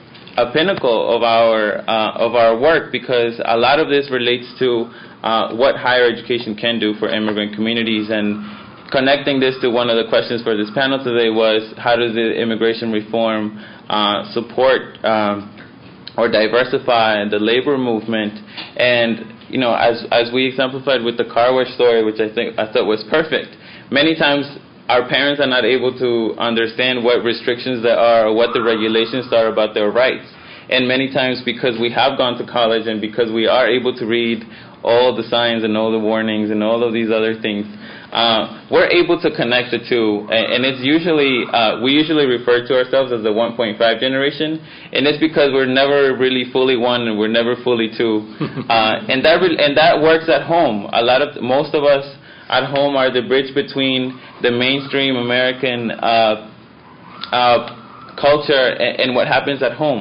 a pinnacle of our uh, of our work, because a lot of this relates to uh, what higher education can do for immigrant communities. And connecting this to one of the questions for this panel today was, how does the immigration reform uh, support um, or diversify the labor movement? And, you know, as as we exemplified with the car wash story, which I think I thought was perfect, many times our parents are not able to understand what restrictions there are or what the regulations are about their rights. And many times, because we have gone to college and because we are able to read all the signs and all the warnings and all of these other things, Uh, we're able to connect the two, and, and it's usually, uh, we usually refer to ourselves as the one point five generation, and it's because we're never really fully one and we're never fully two, uh, and that re- and that works at home. A lot of, most of us at home are the bridge between the mainstream American uh, uh, culture and, and what happens at home.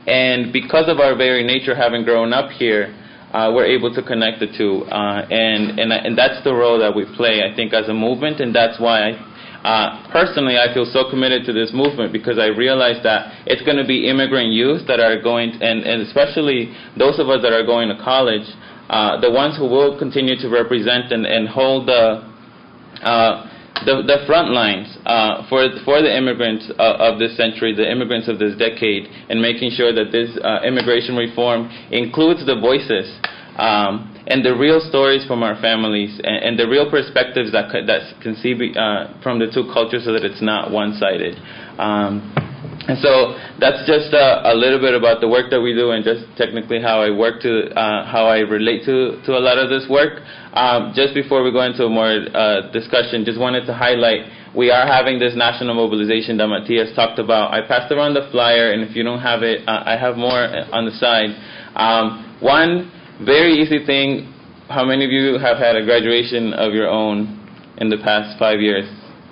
And because of our very nature, having grown up here, uh, we're able to connect the two. Uh, and, and, and that's the role that we play, I think, as a movement. And that's why, uh, personally, I feel so committed to this movement, because I realize that it's going to be immigrant youth that are going, to, and, and especially those of us that are going to college, uh, the ones who will continue to represent and, and hold the, uh, the, the front lines uh, for, for the immigrants uh, of this century, the immigrants of this decade, and making sure that this uh, immigration reform includes the voices um, and the real stories from our families, and, and the real perspectives that, could, that can see be, uh, from the two cultures, so that it's not one-sided. Um, And so that's just uh, a little bit about the work that we do, and just technically how I work to, uh, how I relate to, to a lot of this work. Um, just before we go into a more uh, discussion, just wanted to highlight, we are having this national mobilization that Matias talked about. I passed around the flyer, and if you don't have it, uh, I have more on the side. Um, one very easy thing, how many of you have had a graduation of your own in the past five years?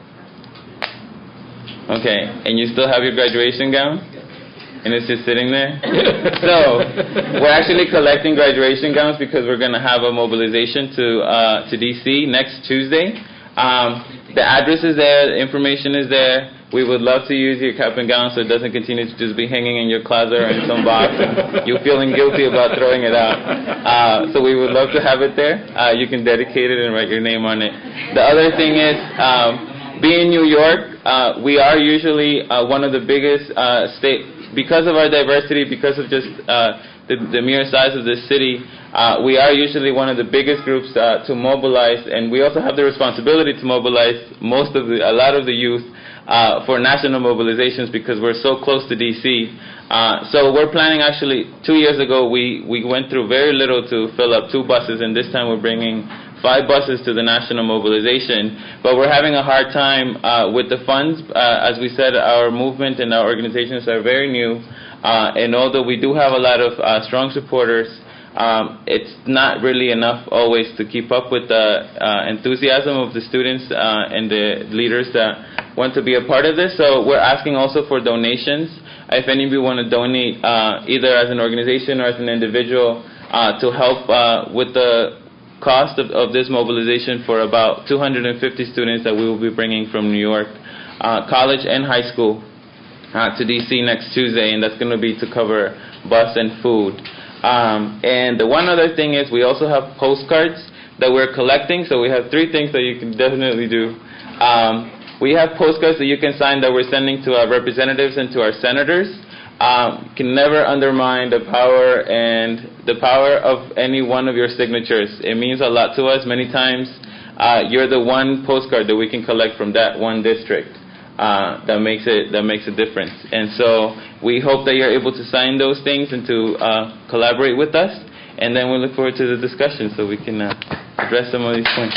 Okay, and you still have your graduation gown? And it's just sitting there? So, we're actually collecting graduation gowns, because we're going to have a mobilization to uh, to D C next Tuesday. Um, the address is there, the information is there. We would love to use your cap and gown so it doesn't continue to just be hanging in your closet or in some box, and you're feeling guilty about throwing it out. Uh, so we would love to have it there. Uh, you can dedicate it and write your name on it. The other thing is, um, being New York, uh, we are usually uh, one of the biggest uh, state, because of our diversity, because of just uh, the, the mere size of this city, uh, we are usually one of the biggest groups uh, to mobilize, and we also have the responsibility to mobilize most of the, a lot of the youth uh, for national mobilizations, because we're so close to D C. Uh, so we're planning, actually, two years ago, we, we went through very little to fill up two buses, and this time we're bringing five buses to the national mobilization, but we're having a hard time uh, with the funds. Uh, as we said, our movement and our organizations are very new, uh, and although we do have a lot of uh, strong supporters, um, it's not really enough always to keep up with the uh, enthusiasm of the students uh, and the leaders that want to be a part of this. So we're asking also for donations. If any of you want to donate, uh, either as an organization or as an individual, uh, to help uh, with the cost of, of this mobilization for about two hundred fifty students that we will be bringing from New York, uh, college and high school, uh, to D C next Tuesday, and that's going to be to cover bus and food. Um, and the one other thing is, we also have postcards that we're collecting, so we have three things that you can definitely do. Um, we have postcards that you can sign that we're sending to our representatives and to our senators. Um, can never undermine the power and the power of any one of your signatures. It means a lot to us. Many times, uh, you're the one postcard that we can collect from that one district uh, that makes it that makes a difference. And so we hope that you're able to sign those things and to uh, collaborate with us. And then we look forward to the discussion so we can uh, address some of these points.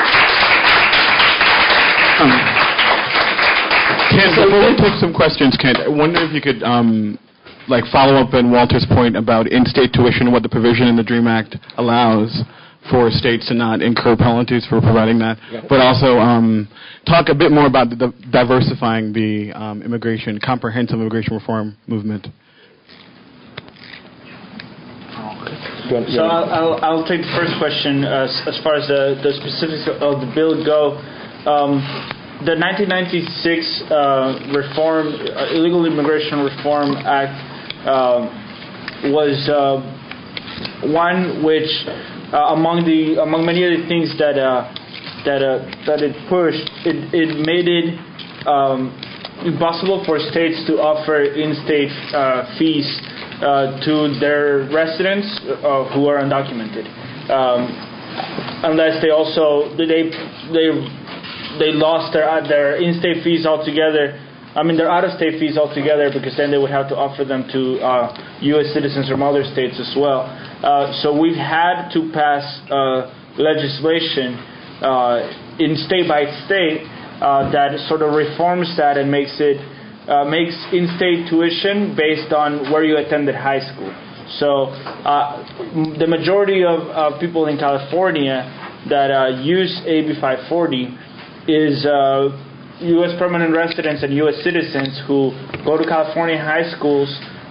Um. Kent, before we take some questions, Kent, I wonder if you could um, like follow up on Walter's point about in-state tuition and what the provision in the DREAM Act allows for states to not incur penalties for providing that, but also um, talk a bit more about the, the diversifying the um, immigration, comprehensive immigration reform movement. So I'll, I'll, I'll take the first question uh, as far as the, the specifics of the bill go. Um, The nineteen ninety-six uh, Reform, uh, Illegal Immigration Reform Act uh, was uh, one which, uh, among the among many other things that uh, that uh, that it pushed, it, it made it um, impossible for states to offer in-state uh, fees uh, to their residents uh, who are undocumented, um, unless they also they they. they lost their their in-state fees altogether. I mean, their out-of-state fees altogether, because then they would have to offer them to uh, U S citizens from other states as well. Uh, so we've had to pass uh, legislation uh, in state by state uh, that sort of reforms that and makes it uh, makes in-state tuition based on where you attended high school. So uh, the majority of uh, people in California that uh, use A B five forty is uh, U S permanent residents and U S citizens who go to California high schools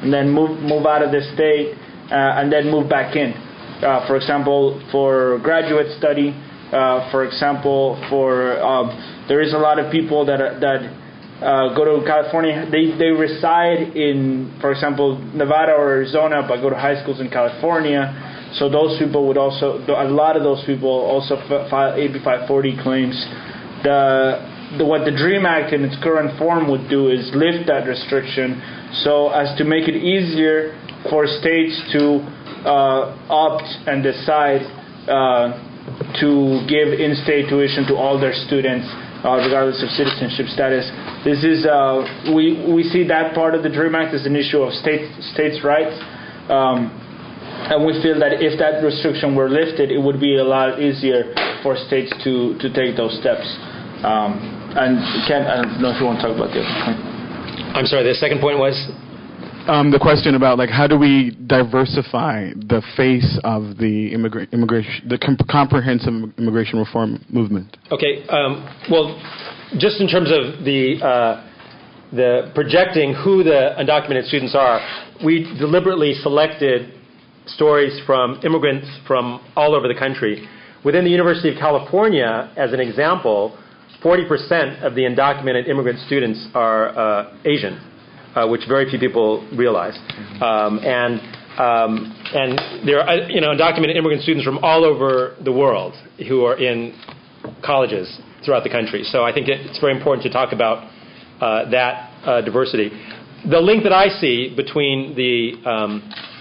and then move move out of the state, uh, and then move back in. Uh, for example, for graduate study, uh, for example, for um, there is a lot of people that are, that uh, go to California. They they reside in, for example, Nevada or Arizona, but go to high schools in California. So those people would also, a lot of those people also file A B five forty claims. The, the what the DREAM Act in its current form would do is lift that restriction, so as to make it easier for states to uh, opt and decide uh, to give in-state tuition to all their students, uh, regardless of citizenship status. This is uh, we we see that part of the DREAM Act as an issue of state states' rights. Um, And we feel that if that restriction were lifted, it would be a lot easier for states to, to take those steps. Um, and Ken, I don't know if you want to talk about the other point. I'm sorry, the second point was? Um, the question about, like, how do we diversify the face of the immigra- immigration, the com- comprehensive immigration reform movement? Okay, um, well, just in terms of the uh, the projecting who the undocumented students are, we deliberately selected stories from immigrants from all over the country. Within the University of California, as an example, forty percent of the undocumented immigrant students are uh, Asian, uh, which very few people realize. Um, and um, and there are you know undocumented immigrant students from all over the world who are in colleges throughout the country. So I think it's very important to talk about uh, that uh, diversity. The link that I see between the um,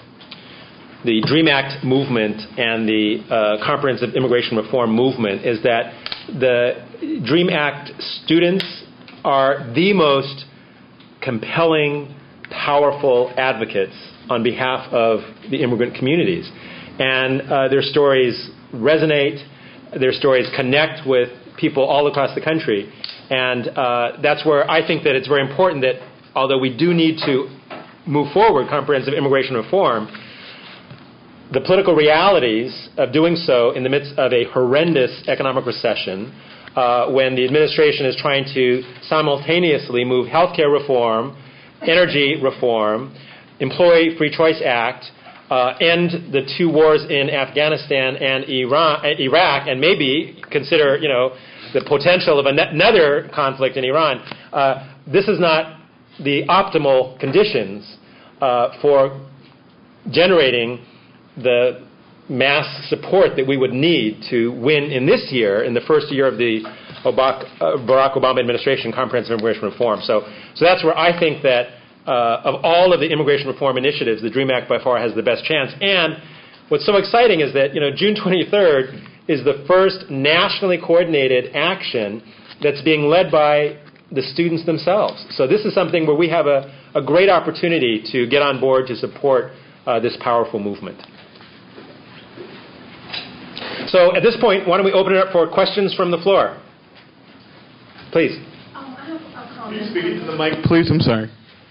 the DREAM Act movement and the uh, comprehensive immigration reform movement is that the DREAM Act students are the most compelling, powerful advocates on behalf of the immigrant communities. And uh, their stories resonate, their stories connect with people all across the country. And uh, that's where I think that it's very important that, although we do need to move forward comprehensive immigration reform, the political realities of doing so in the midst of a horrendous economic recession, uh, when the administration is trying to simultaneously move healthcare reform, energy reform, Employee Free Choice Act, uh, end the two wars in Afghanistan and Iran, uh, Iraq, and maybe consider, you know, the potential of another conflict in Iran. Uh, this is not the optimal conditions uh, for generating the mass support that we would need to win in this year, in the first year of the Barack Obama administration, comprehensive immigration reform. So, so that's where I think that uh, of all of the immigration reform initiatives, the DREAM Act by far has the best chance. And what's so exciting is that, you know, June twenty-third is the first nationally coordinated action that's being led by the students themselves. So this is something where we have a, a great opportunity to get on board to support uh, this powerful movement. So at this point, why don't we open it up for questions from the floor? Please. Um, I have a comment. Can you speak into the mic, please? I'm sorry.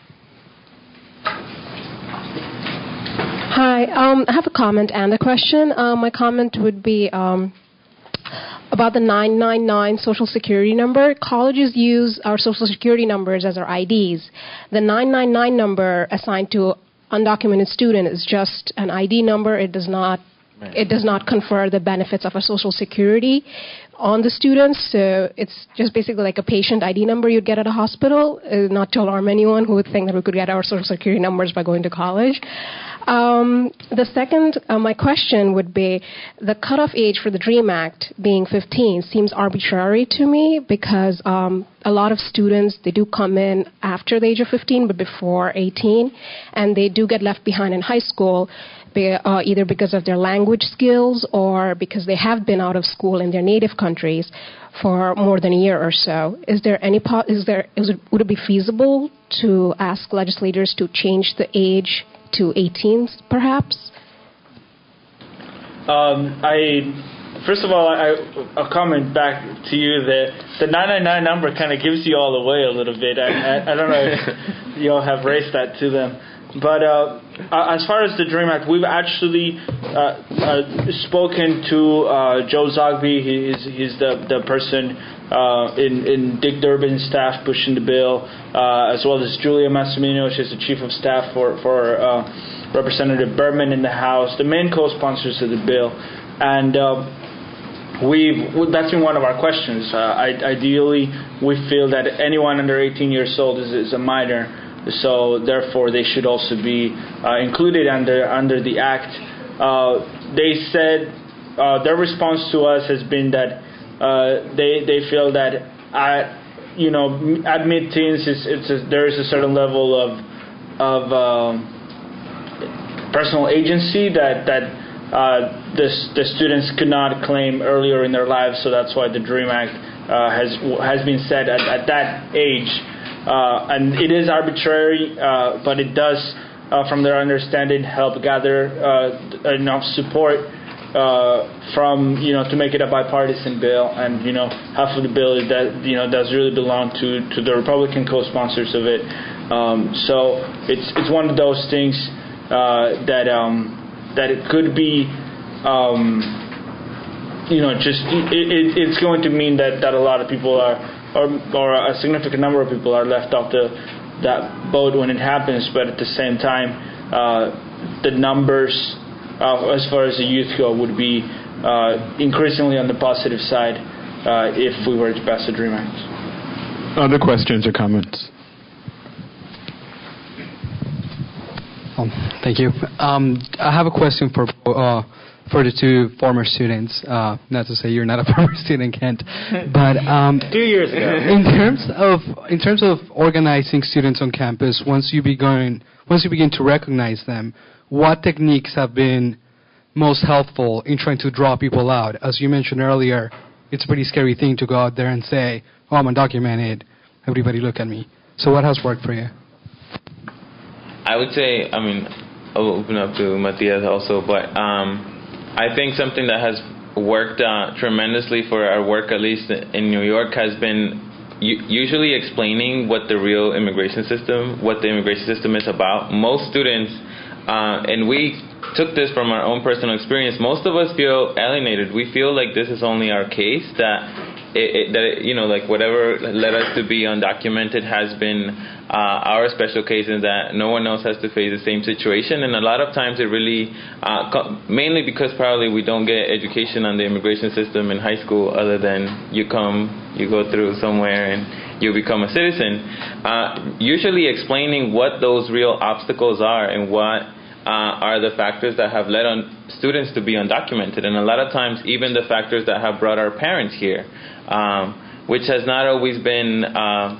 Hi. Um, I have a comment and a question. Uh, my comment would be um, about the nine nine nine Social Security number. Colleges use our Social Security numbers as our I Ds. The nine nine nine number assigned to undocumented student is just an I D number. It does not It does not confer the benefits of a Social Security on the students. So it's just basically like a patient I D number you'd get at a hospital, uh, not to alarm anyone who would think that we could get our Social Security numbers by going to college. Um, the second, uh, my question would be, the cutoff age for the DREAM Act being fifteen seems arbitrary to me because um, a lot of students, they do come in after the age of fifteen but before eighteen, and they do get left behind in high school. Be, uh, either because of their language skills or because they have been out of school in their native countries for more than a year or so. Is there any po- is there is it, would it be feasible to ask legislators to change the age to eighteen, perhaps? Um, I first of all, I, I'll comment back to you that the nine nine nine number kind of gives you all away a little bit. I, I, I don't know if you all have raised that to them. But uh, as far as the DREAM Act, we've actually uh, uh, spoken to uh, Joe Zogby. He is, he's the, the person uh, in, in Dick Durbin's staff pushing the bill, uh, as well as Julia Massimino. She's the chief of staff for, for uh, Representative Berman in the House, the main co-sponsors of the bill. And uh, we've, that's been one of our questions. Uh, I, ideally, we feel that anyone under eighteen years old is, is a minor, so therefore they should also be uh, included under, under the Act. Uh, they said uh, their response to us has been that uh, they they feel that at you know at mid-teens it's, it's a, there is a certain level of of um, personal agency that that uh, the the students could not claim earlier in their lives. So that's why the DREAM Act uh, has has been set at, at that age, uh, and it is arbitrary, uh, but it does. Uh, from their understanding, help gather uh, enough support uh, from you know to make it a bipartisan bill, and you know half of the bill is that you know does really belong to, to the Republican co-sponsors of it. Um, so it's it's one of those things uh, that um, that it could be um, you know just it, it, it's going to mean that, that a lot of people are or or a significant number of people are left off the that boat when it happens, but at the same time, uh, the numbers uh, as far as the youth go would be uh, increasingly on the positive side uh, if we were to pass the DREAM Act. Other questions or comments? Um, thank you. Um, I have a question for uh, for the two former students. Uh, not to say you're not a former student, Kent, but um, two years ago. In terms of in terms of organizing students on campus, once you begin once you begin to recognize them, what techniques have been most helpful in trying to draw people out? As you mentioned earlier, it's a pretty scary thing to go out there and say, "Oh, I'm undocumented. Everybody look at me." So, what has worked for you? I would say, I mean, I'll open up to Matias also, but. Um, I think something that has worked uh, tremendously for our work, at least in New York, has been u- usually explaining what the real immigration system, what the immigration system is about. Most students, uh, and we took this from our own personal experience, most of us feel alienated. We feel like this is only our case, that it, it, that it, you know, like whatever led us to be undocumented has been uh, our special case, and that no one else has to face the same situation. And a lot of times it really, uh, co- mainly because probably we don't get education on the immigration system in high school, other than you come, you go through somewhere and you become a citizen. Uh, usually explaining what those real obstacles are and what Uh, are the factors that have led on students to be undocumented, and a lot of times even the factors that have brought our parents here, um, which has not always been uh,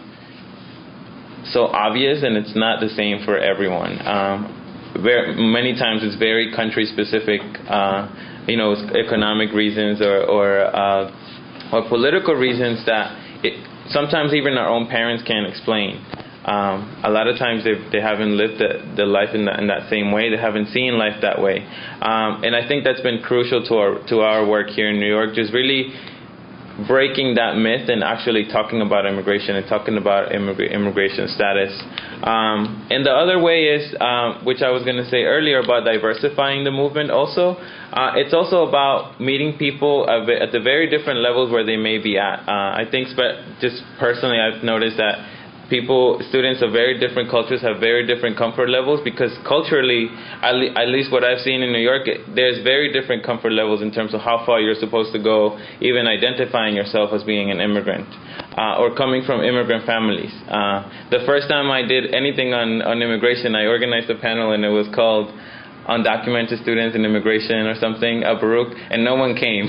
so obvious, and it's not the same for everyone. Um, very, many times it's very country specific, uh, you know, economic reasons or or, uh, or political reasons that it, sometimes even our own parents can't explain. Um, a lot of times they they haven't lived the, the life in that, in that same way. They haven't seen life that way, um, and I think that's been crucial to our to our work here in New York. Just really breaking that myth and actually talking about immigration and talking about immigra- immigration status. Um, and the other way is, um, which I was going to say earlier, about diversifying the movement. Also, uh, it's also about meeting people at the very different levels where they may be at. Uh, I think, spe- just personally, I've noticed that. People, students of very different cultures have very different comfort levels, because culturally, at, le- at least what I've seen in New York, there's very different comfort levels in terms of how far you're supposed to go, even identifying yourself as being an immigrant uh, or coming from immigrant families. Uh, the first time I did anything on, on immigration, I organized a panel, and it was called Undocumented Students in Immigration or something at Baruch, and no one came.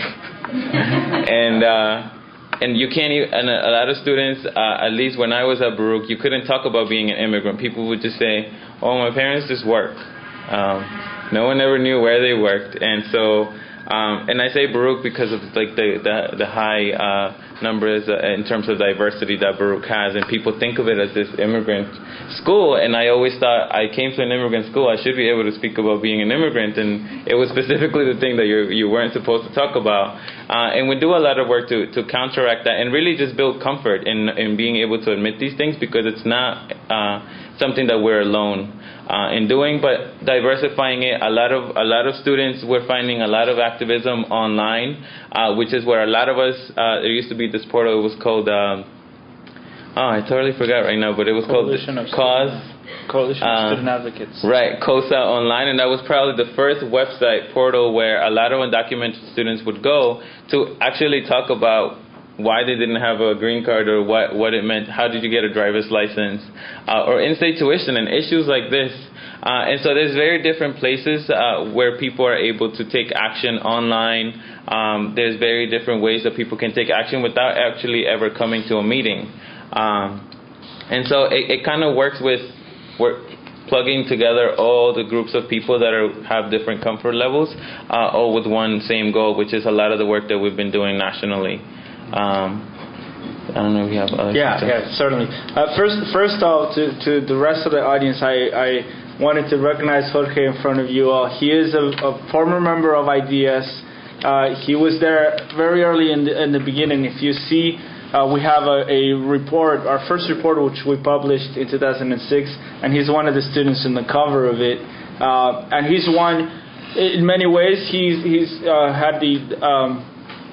and uh, And you can't even, and a lot of students, uh, at least when I was at Baruch, you couldn't talk about being an immigrant. People would just say, oh, my parents just work. Um, no one ever knew where they worked. And so, um, and I say Baruch because of like the, the, the high uh, numbers uh, in terms of diversity that Baruch has, and people think of it as this immigrant school. And I always thought I came to an immigrant school, I should be able to speak about being an immigrant. And it was specifically the thing that you you weren't supposed to talk about. Uh, and we do a lot of work to, to counteract that and really just build comfort in, in being able to admit these things, because it's not uh, something that we're alone uh, in doing, but diversifying it. A lot of a lot of students, we're finding a lot of activism online, uh, which is where a lot of us. Uh, there used to be this portal. It was called. Um, oh, I totally forgot right now, but it was Coalition called of Cause. Coalition of Uh, Student Advocates. Right, COSA Online, and that was probably the first website portal where a lot of undocumented students would go to actually talk about why they didn't have a green card or what, what it meant, how did you get a driver's license, uh, or in-state tuition and issues like this. Uh, and so there's very different places uh, where people are able to take action online. Um, there's very different ways that people can take action without actually ever coming to a meeting. Um, and so it, it kind of works with we're plugging together all the groups of people that are have different comfort levels, uh, all with one same goal, which is a lot of the work that we've been doing nationally. Um, I don't know if you have other Yeah, questions. yeah, certainly. Uh, first, first off, to, to the rest of the audience, I, I wanted to recognize Jorge in front of you all. He is a, a former member of I D S. Uh, he was there very early in the, in the beginning. If you see, uh, we have a, a report, our first report, which we published in two thousand six, and he's one of the students in the cover of it. Uh, and he's one, in many ways, he's he's uh, had the um,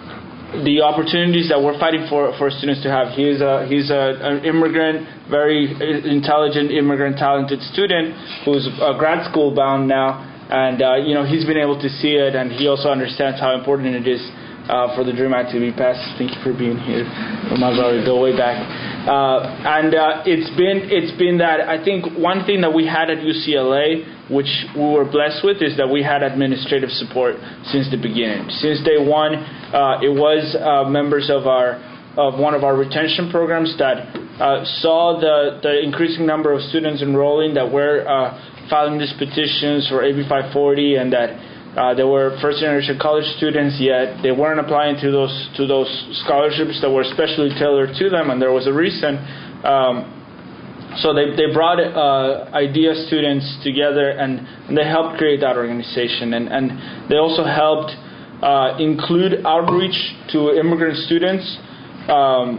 the opportunities that we're fighting for for students to have. He's a he's a, an immigrant, very intelligent immigrant, talented student who's uh, grad school bound now, and uh, you know he's been able to see it, and he also understands how important it is uh, for the DREAM Act to be passed. Thank you for being here. We might already go way back. Uh, and uh, it's been it's been that I think one thing that we had at U C L A, which we were blessed with, is that we had administrative support since the beginning. Since day one, uh, it was uh, members of our of one of our retention programs that uh, saw the the increasing number of students enrolling, that were uh, filing these petitions for A B five forty, and that uh, there were first generation college students, yet they weren't applying to those to those scholarships that were specially tailored to them, and there was a reason. Um, So they they brought uh, IDEA students together, and, and they helped create that organization, and, and they also helped uh, include outreach to immigrant students um,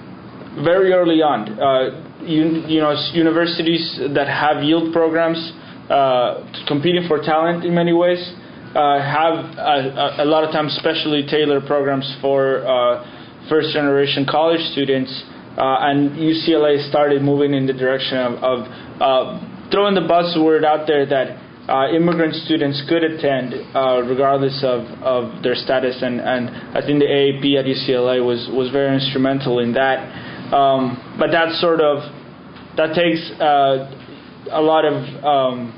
very early on. Uh, you, you know, universities that have yield programs uh, competing for talent in many ways uh, have a, a lot of times specially tailored programs for uh, first generation college students. Uh, and U C L A started moving in the direction of, of uh, throwing the buzzword out there that uh, immigrant students could attend uh, regardless of, of their status. And, and I think the A A P at U C L A was, was very instrumental in that. Um, but that sort of, that takes uh, a lot of um,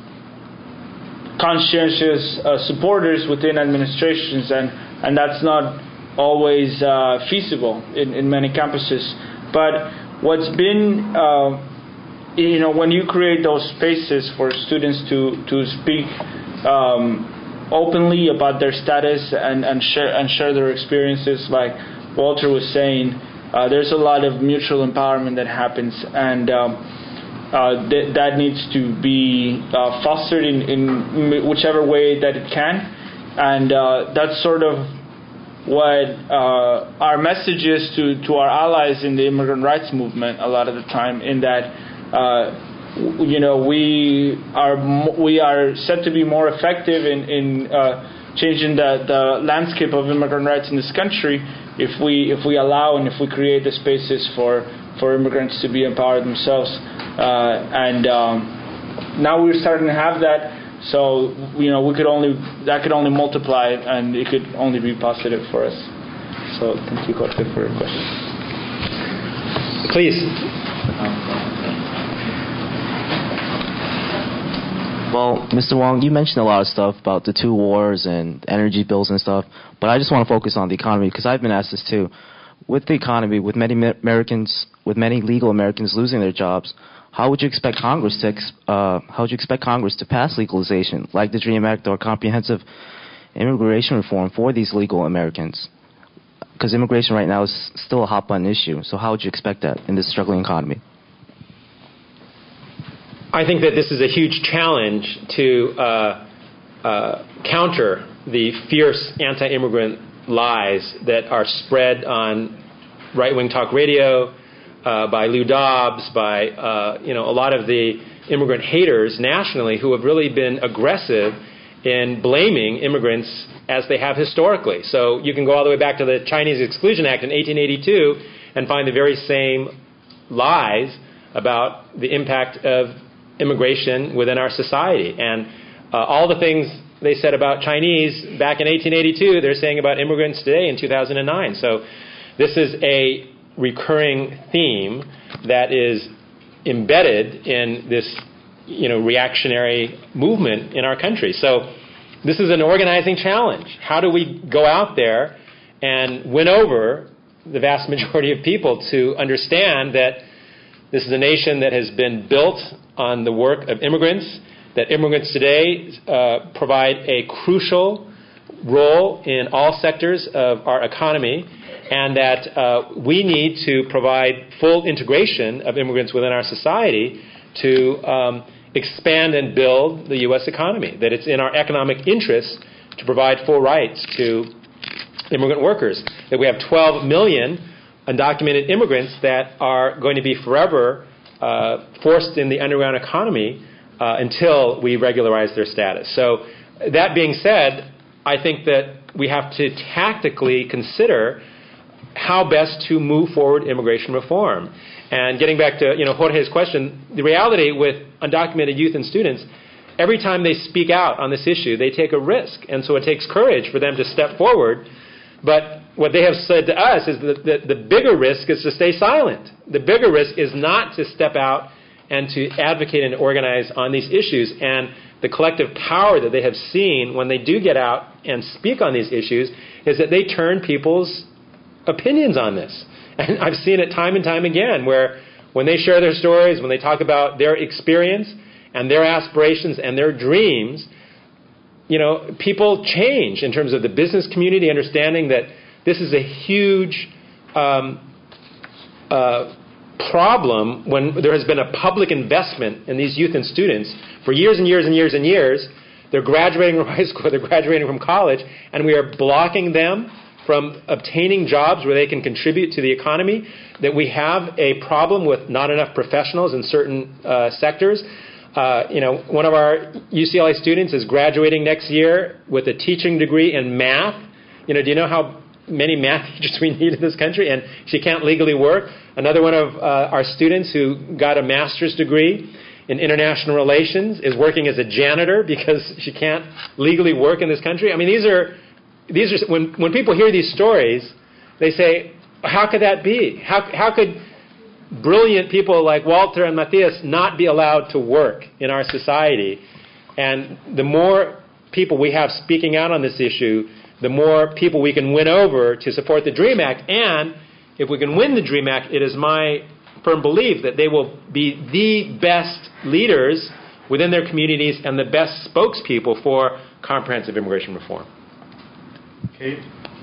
conscientious uh, supporters within administrations, and, and that's not always uh, feasible in, in many campuses. But what's been, uh, you know, when you create those spaces for students to to speak um, openly about their status and, and share and share their experiences, like Walter was saying, uh, there's a lot of mutual empowerment that happens, and um, uh, th- that needs to be uh, fostered in, in whichever way that it can, and uh, that's sort of what uh, our message is to, to our allies in the immigrant rights movement a lot of the time, in that uh, you know we are we are said to be more effective in, in uh, changing the, the landscape of immigrant rights in this country if we if we allow and if we create the spaces for, for immigrants to be empowered themselves, uh, and um, now we're starting to have that. So, you know, we could only that could only multiply, and it could only be positive for us. So, thank you, Jorge, for your question. Please. Well, Mister Wong, you mentioned a lot of stuff about the two wars and energy bills and stuff, but I just want to focus on the economy, because I've been asked this too. With the economy, with many Americans, with many legal Americans losing their jobs, how would you expect Congress to uh, how would you expect Congress to pass legalization like the DREAM Act or comprehensive immigration reform for these legal Americans? Because immigration right now is still a hot button issue. So how would you expect that in this struggling economy? I think that this is a huge challenge to uh, uh, counter the fierce anti-immigrant lies that are spread on right-wing talk radio, Uh, by Lou Dobbs, by uh, you know a lot of the immigrant haters nationally who have really been aggressive in blaming immigrants as they have historically. So you can go all the way back to the Chinese Exclusion Act in eighteen eighty-two and find the very same lies about the impact of immigration within our society. And uh, all the things they said about Chinese back in eighteen eighty-two, they're saying about immigrants today in two thousand nine. So this is a recurring theme that is embedded in this, you know, reactionary movement in our country. So this is an organizing challenge. How do we go out there and win over the vast majority of people to understand that this is a nation that has been built on the work of immigrants, that immigrants today uh, provide a crucial role in all sectors of our economy, and that uh, we need to provide full integration of immigrants within our society to um, expand and build the U S economy, that it's in our economic interest to provide full rights to immigrant workers, that we have twelve million undocumented immigrants that are going to be forever uh, forced in the underground economy uh, until we regularize their status. So that being said, I think that we have to tactically consider how best to move forward immigration reform. And getting back to, you know, Jorge's question, the reality with undocumented youth and students, every time they speak out on this issue, they take a risk. And so it takes courage for them to step forward. But what they have said to us is that the, the bigger risk is to stay silent. The bigger risk is not to step out and to advocate and organize on these issues. And the collective power that they have seen when they do get out and speak on these issues is that they turn people's opinions on this. And I've seen it time and time again where when they share their stories, when they talk about their experience and their aspirations and their dreams, you know, people change in terms of the business community, understanding that this is a huge um, uh, problem when there has been a public investment in these youth and students for years and years and years and years. They're graduating from high school, they're graduating from college, and we are blocking them from obtaining jobs where they can contribute to the economy, that we have a problem with not enough professionals in certain uh, sectors. Uh, you know, one of our U C L A students is graduating next year with a teaching degree in math. You know, do you know how many math teachers we need in this country? And she can't legally work. Another one of uh, our students who got a master's degree in international relations is working as a janitor because she can't legally work in this country. I mean, these are these are when when people hear these stories, they say, how could that be? How how could brilliant people like Walter and Matthias not be allowed to work in our society? And the more people we have speaking out on this issue, the more people we can win over to support the DREAM Act. And if we can win the DREAM Act, it is my firm belief that they will be the best leaders within their communities and the best spokespeople for comprehensive immigration reform. Kate?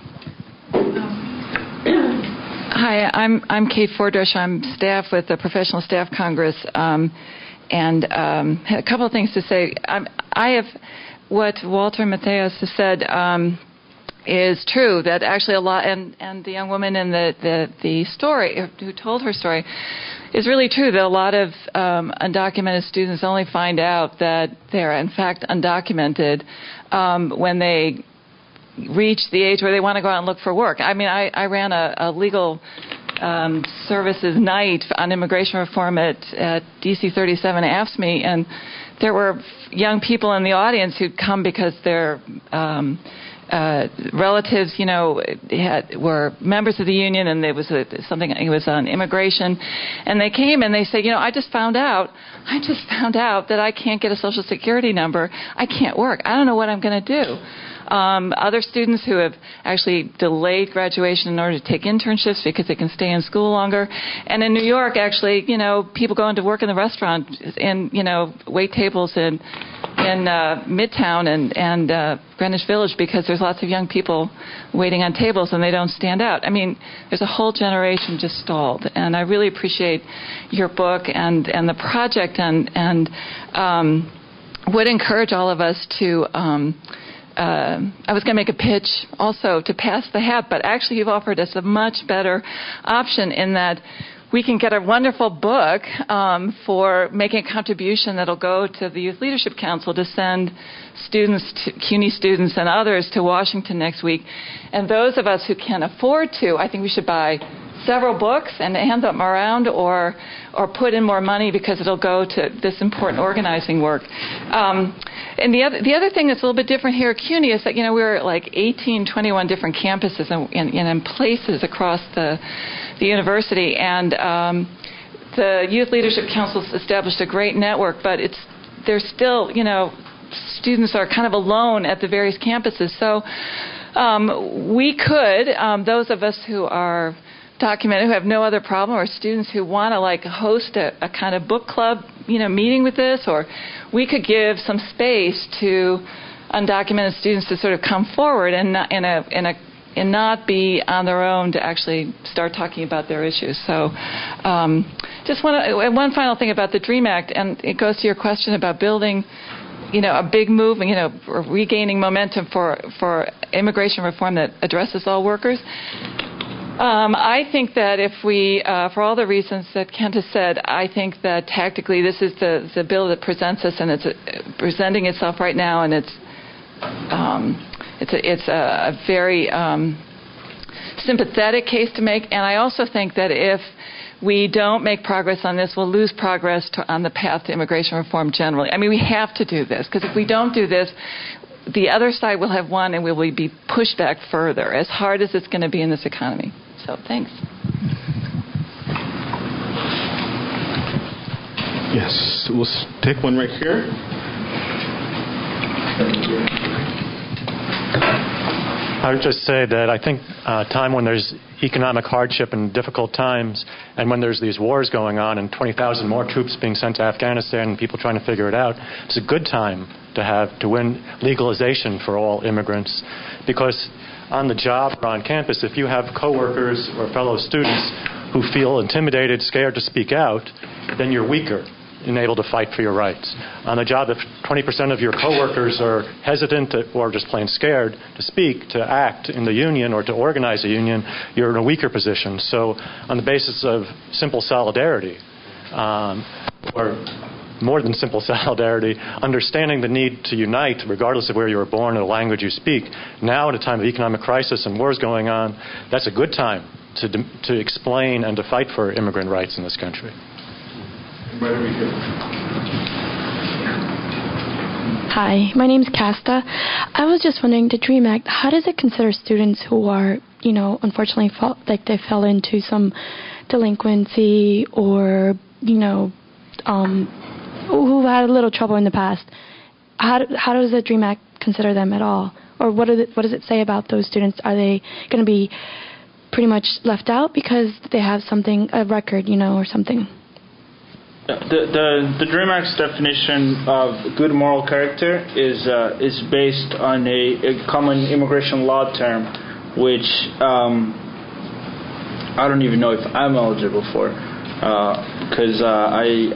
Hi, I'm I'm Kate Fordrush. I'm staff with the Professional Staff Congress, um, and um, a couple of things to say. I'm, I have what Walter Matthias has said um, is true. That actually a lot, and, and the young woman in the, the the story who told her story is really true. That a lot of um, undocumented students only find out that they're in fact undocumented um, when they reach the age where they want to go out and look for work. I mean, I, I ran a, a legal um, services night on immigration reform at, at D C thirty-seven A F S C M E, and there were young people in the audience who'd come because their um, uh, relatives, you know, had, were members of the union, and there was a, something, it was on immigration, and they came and they said, you know, I just found out, I just found out that I can't get a Social Security number. I can't work. I don't know what I'm going to do. Um, other students who have actually delayed graduation in order to take internships because they can stay in school longer. And in New York, actually, you know, people going to work in the restaurant and, you know, wait tables in in uh, Midtown and, and uh, Greenwich Village because there's lots of young people waiting on tables and they don't stand out. I mean, there's a whole generation just stalled. And I really appreciate your book and, and the project and, and um, would encourage all of us to... Um, Uh, I was going to make a pitch also to pass the hat, but actually you've offered us a much better option in that we can get a wonderful book um, for making a contribution that'll go to the Youth Leadership Council to send students, to, CUNY students and others to Washington next week. And those of us who can afford to, I think we should buy several books and hand them around, or or put in more money because it'll go to this important organizing work. Um, and the other the other thing that's a little bit different here at CUNY is that, you know, we're at like eighteen, twenty-one different campuses and in, in, in places across the the university, and um, the Youth Leadership Council established a great network, but it's there's still, you know, students are kind of alone at the various campuses. So um, we could, um, those of us who are documented, who have no other problem, or students who want to like host a, a kind of book club, you know, meeting with this, or we could give some space to undocumented students to sort of come forward and not, in a in a and not be on their own to actually start talking about their issues. So um, just one, one final thing about the DREAM Act, and it goes to your question about building, you know, a big move, you know, regaining momentum for, for immigration reform that addresses all workers. Um, I think that if we, uh, for all the reasons that Kent has said, I think that tactically this is the, the bill that presents us, and it's uh, presenting itself right now, and it's um, it's a, it's a, a very um, sympathetic case to make. And I also think that if we don't make progress on this, we'll lose progress to, on the path to immigration reform generally. I mean, we have to do this, because if we don't do this, the other side will have won, and we will be pushed back further, as hard as it's going to be in this economy. So thanks. Yes, we'll take one right here. I would just say that I think a uh, time when there's economic hardship and difficult times, and when there's these wars going on and twenty thousand more troops being sent to Afghanistan and people trying to figure it out, it's a good time to have to win legalization for all immigrants, because on the job or on campus, if you have coworkers or fellow students who feel intimidated, scared to speak out, then you're weaker and able to fight for your rights. On the job, if twenty percent of your coworkers are hesitant to, or just plain scared to speak, to act in the union or to organize a union, you're in a weaker position. So on the basis of simple solidarity, um, or more than simple solidarity, understanding the need to unite regardless of where you were born or the language you speak, now at a time of economic crisis and wars going on, that's a good time to, to explain and to fight for immigrant rights in this country. Hi, my name's Casta. I was just wondering, the DREAM Act, how does it consider students who are, you know, unfortunately, fall, like they fell into some delinquency or, you know, um, who had a little trouble in the past? How, how does the DREAM Act consider them at all? Or what, are the, what does it say about those students? Are they going to be pretty much left out because they have something, a record, you know, or something? The, the, the DREAM Act's definition of good moral character is uh, is based on a, a common immigration law term, which um, I don't even know if I'm eligible for, because uh, uh, I,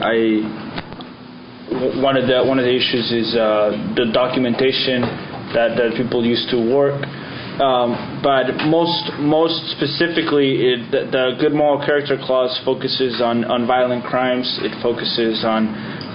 I one of the one of the issues is uh, the documentation that, that people use to work. Um, but most most specifically, it, the, the good moral character clause focuses on, on violent crimes. It focuses on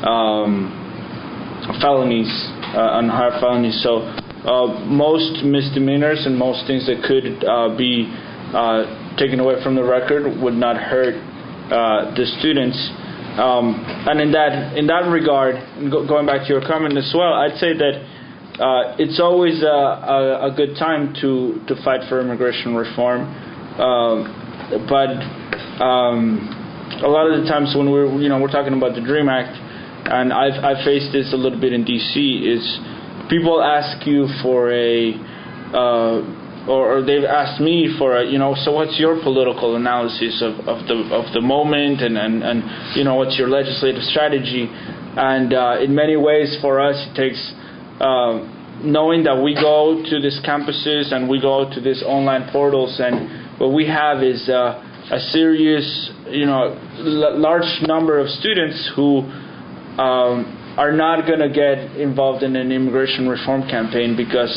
um, felonies, uh, on higher felonies. So uh, most misdemeanors and most things that could uh, be uh, taken away from the record would not hurt uh, the students. Um, and in that in that regard, go, going back to your comment as well, I'd say that Uh, it's always a, a, a good time to, to fight for immigration reform, um, but um, a lot of the times when we're you know we're talking about the DREAM Act, and I've I've faced this a little bit in D C, is people ask you for a uh, or, or they've asked me for a, you know so what's your political analysis of, of the of the moment, and, and, and you know what's your legislative strategy, and uh, in many ways for us it takes Uh, knowing that we go to these campuses and we go to these online portals, and what we have is uh, a serious, you know, l- large number of students who um, are not going to get involved in an immigration reform campaign because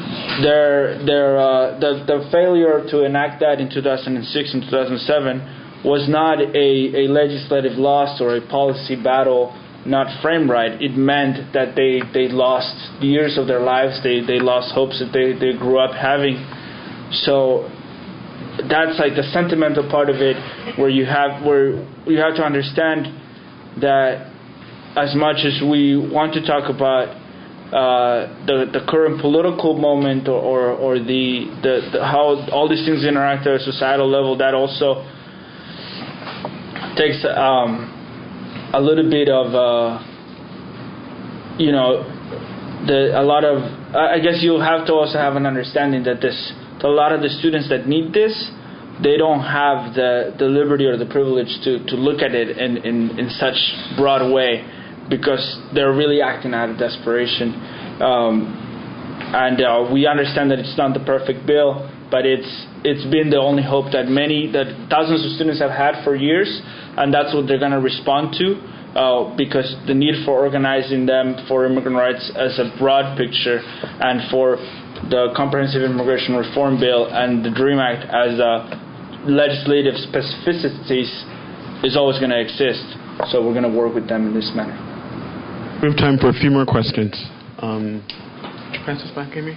their their uh, the the failure to enact that in two thousand six and two thousand seven was not a, a legislative loss or a policy battle not framed right. It meant that they, they lost years of their lives, they, they lost hopes that they, they grew up having. So that's like the sentimental part of it, where you have where you have to understand that as much as we want to talk about uh, the the current political moment or or, or the, the, the how all these things interact at a societal level, that also takes um, a little bit of uh, you know the a lot of I guess you have to also have an understanding that this a lot of the students that need this, they don't have the, the liberty or the privilege to, to look at it in, in, in such broad way, because they're really acting out of desperation. Um, and uh, we understand that it's not the perfect bill, but it's it's been the only hope that many, that thousands of students have had for years, and that's what they're going to respond to, uh, because the need for organizing them for immigrant rights as a broad picture, and for the Comprehensive Immigration Reform Bill and the DREAM Act as uh, legislative specificities is always going to exist. So we're going to work with them in this manner. We have time for a few more questions. Um, could you pass this back, Amy?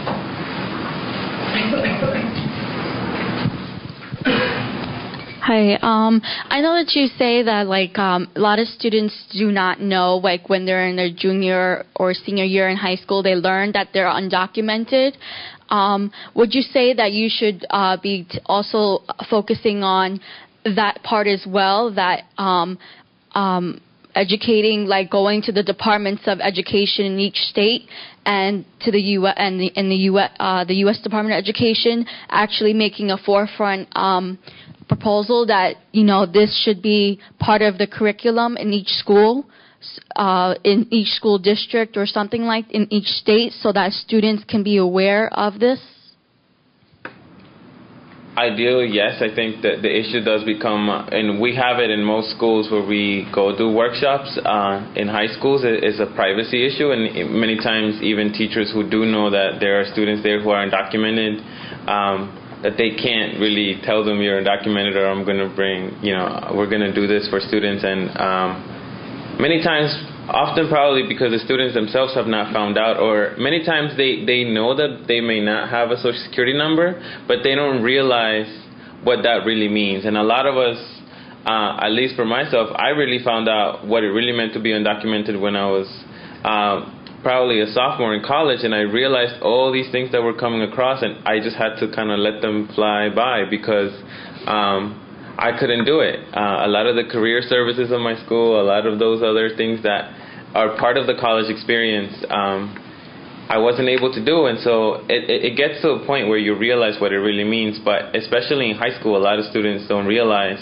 Hi. Um, I know that you say that like um, a lot of students do not know, like when they're in their junior or senior year in high school, they learn that they're undocumented. Um, would you say that you should uh, be t- also focusing on that part as well? That um, um, educating, like going to the departments of education in each state and to the U S and the in the U S uh, the U S Department of Education, actually making a forefront Um, proposal that, you know, this should be part of the curriculum in each school, uh, in each school district or something like in each state, so that students can be aware of this? Ideally, yes. I think that the issue does become, uh, and we have it in most schools where we go do workshops uh, in high schools, it is a privacy issue, and many times even teachers who do know that there are students there who are undocumented, um, that they can't really tell them you're undocumented, or I'm going to bring, you know, we're going to do this for students. And um, many times, often probably because the students themselves have not found out, or many times they, they know that they may not have a social security number, but they don't realize what that really means. And a lot of us, uh, at least for myself, I really found out what it really meant to be undocumented when I was uh, probably a sophomore in college, and I realized all these things that were coming across, and I just had to kind of let them fly by because um, I couldn't do it. Uh, a lot of the career services of my school, a lot of those other things that are part of the college experience, um, I wasn't able to do, and so it, it, it gets to a point where you realize what it really means, but especially in high school, a lot of students don't realize.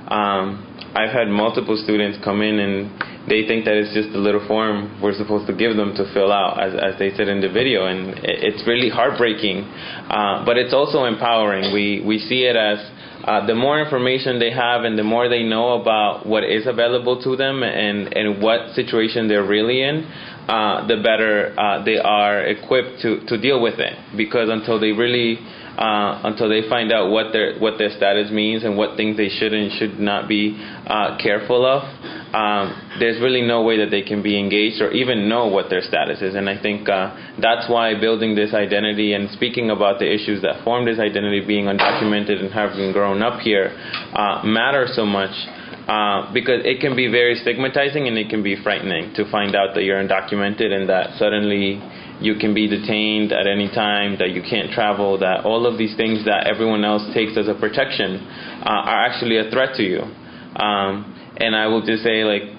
Um, I've had multiple students come in and they think that it's just a little form we're supposed to give them to fill out, as, as they said in the video, and it's really heartbreaking, uh, but it's also empowering. We we see it as uh, the more information they have and the more they know about what is available to them and, and what situation they're really in, uh, the better uh, they are equipped to, to deal with it, because until they really Uh, until they find out what their what their status means and what things they should and should not be uh, careful of, um, there's really no way that they can be engaged or even know what their status is. And I think uh, that's why building this identity and speaking about the issues that form this identity, being undocumented and having grown up here, uh, matters so much. Uh, because it can be very stigmatizing and it can be frightening to find out that you're undocumented and that suddenly you can be detained at any time, that you can't travel, that all of these things that everyone else takes as a protection uh, are actually a threat to you. Um, and I will just say, like,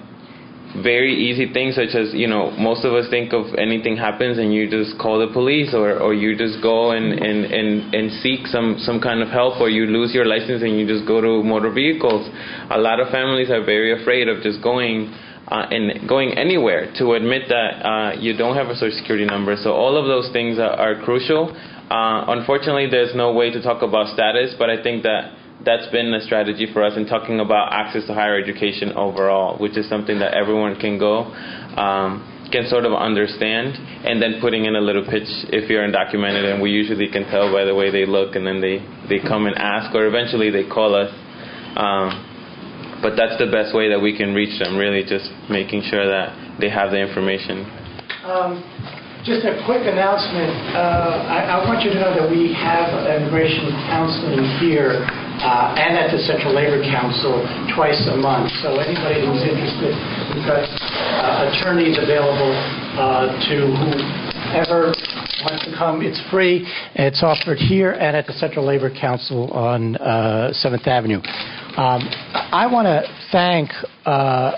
very easy things such as, you know, most of us think of anything happens and you just call the police, or, or you just go and, and, and, and seek some, some kind of help, or you lose your license and you just go to motor vehicles. A lot of families are very afraid of just going uh, and going anywhere to admit that uh, you don't have a social security number. So all of those things are, are crucial. Uh, unfortunately, there's no way to talk about status, but I think that that's been a strategy for us in talking about access to higher education overall, which is something that everyone can go, um, can sort of understand, and then putting in a little pitch if you're undocumented, and we usually can tell by the way they look, and then they, they come and ask, or eventually they call us Um, but that's the best way that we can reach them, really, just making sure that they have the information. Um, just a quick announcement. Uh, I, I want you to know that we have immigration counseling here uh, and at the Central Labor Council twice a month. So anybody who's interested, we've got uh, attorneys available uh, to whoever wants to come. It's free. It's offered here and at the Central Labor Council on uh, seventh Avenue. Um, I want to thank uh,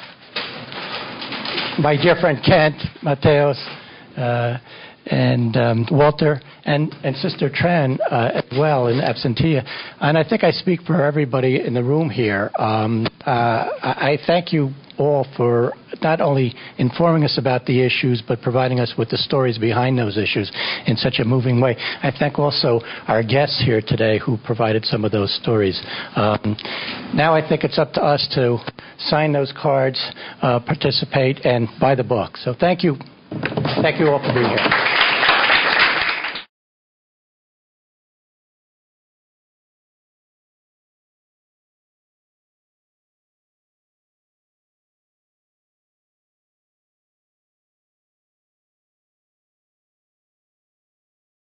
my dear friend Kent, Mateos, uh, and um, Walter, and, and Sister Tran uh, as well in absentia. And I think I speak for everybody in the room here. Um, uh, I, I thank you all for not only informing us about the issues, but providing us with the stories behind those issues in such a moving way. I thank also our guests here today who provided some of those stories. Um, now I think it's up to us to sign those cards, uh, participate, and buy the book. So thank you. Thank you all for being here.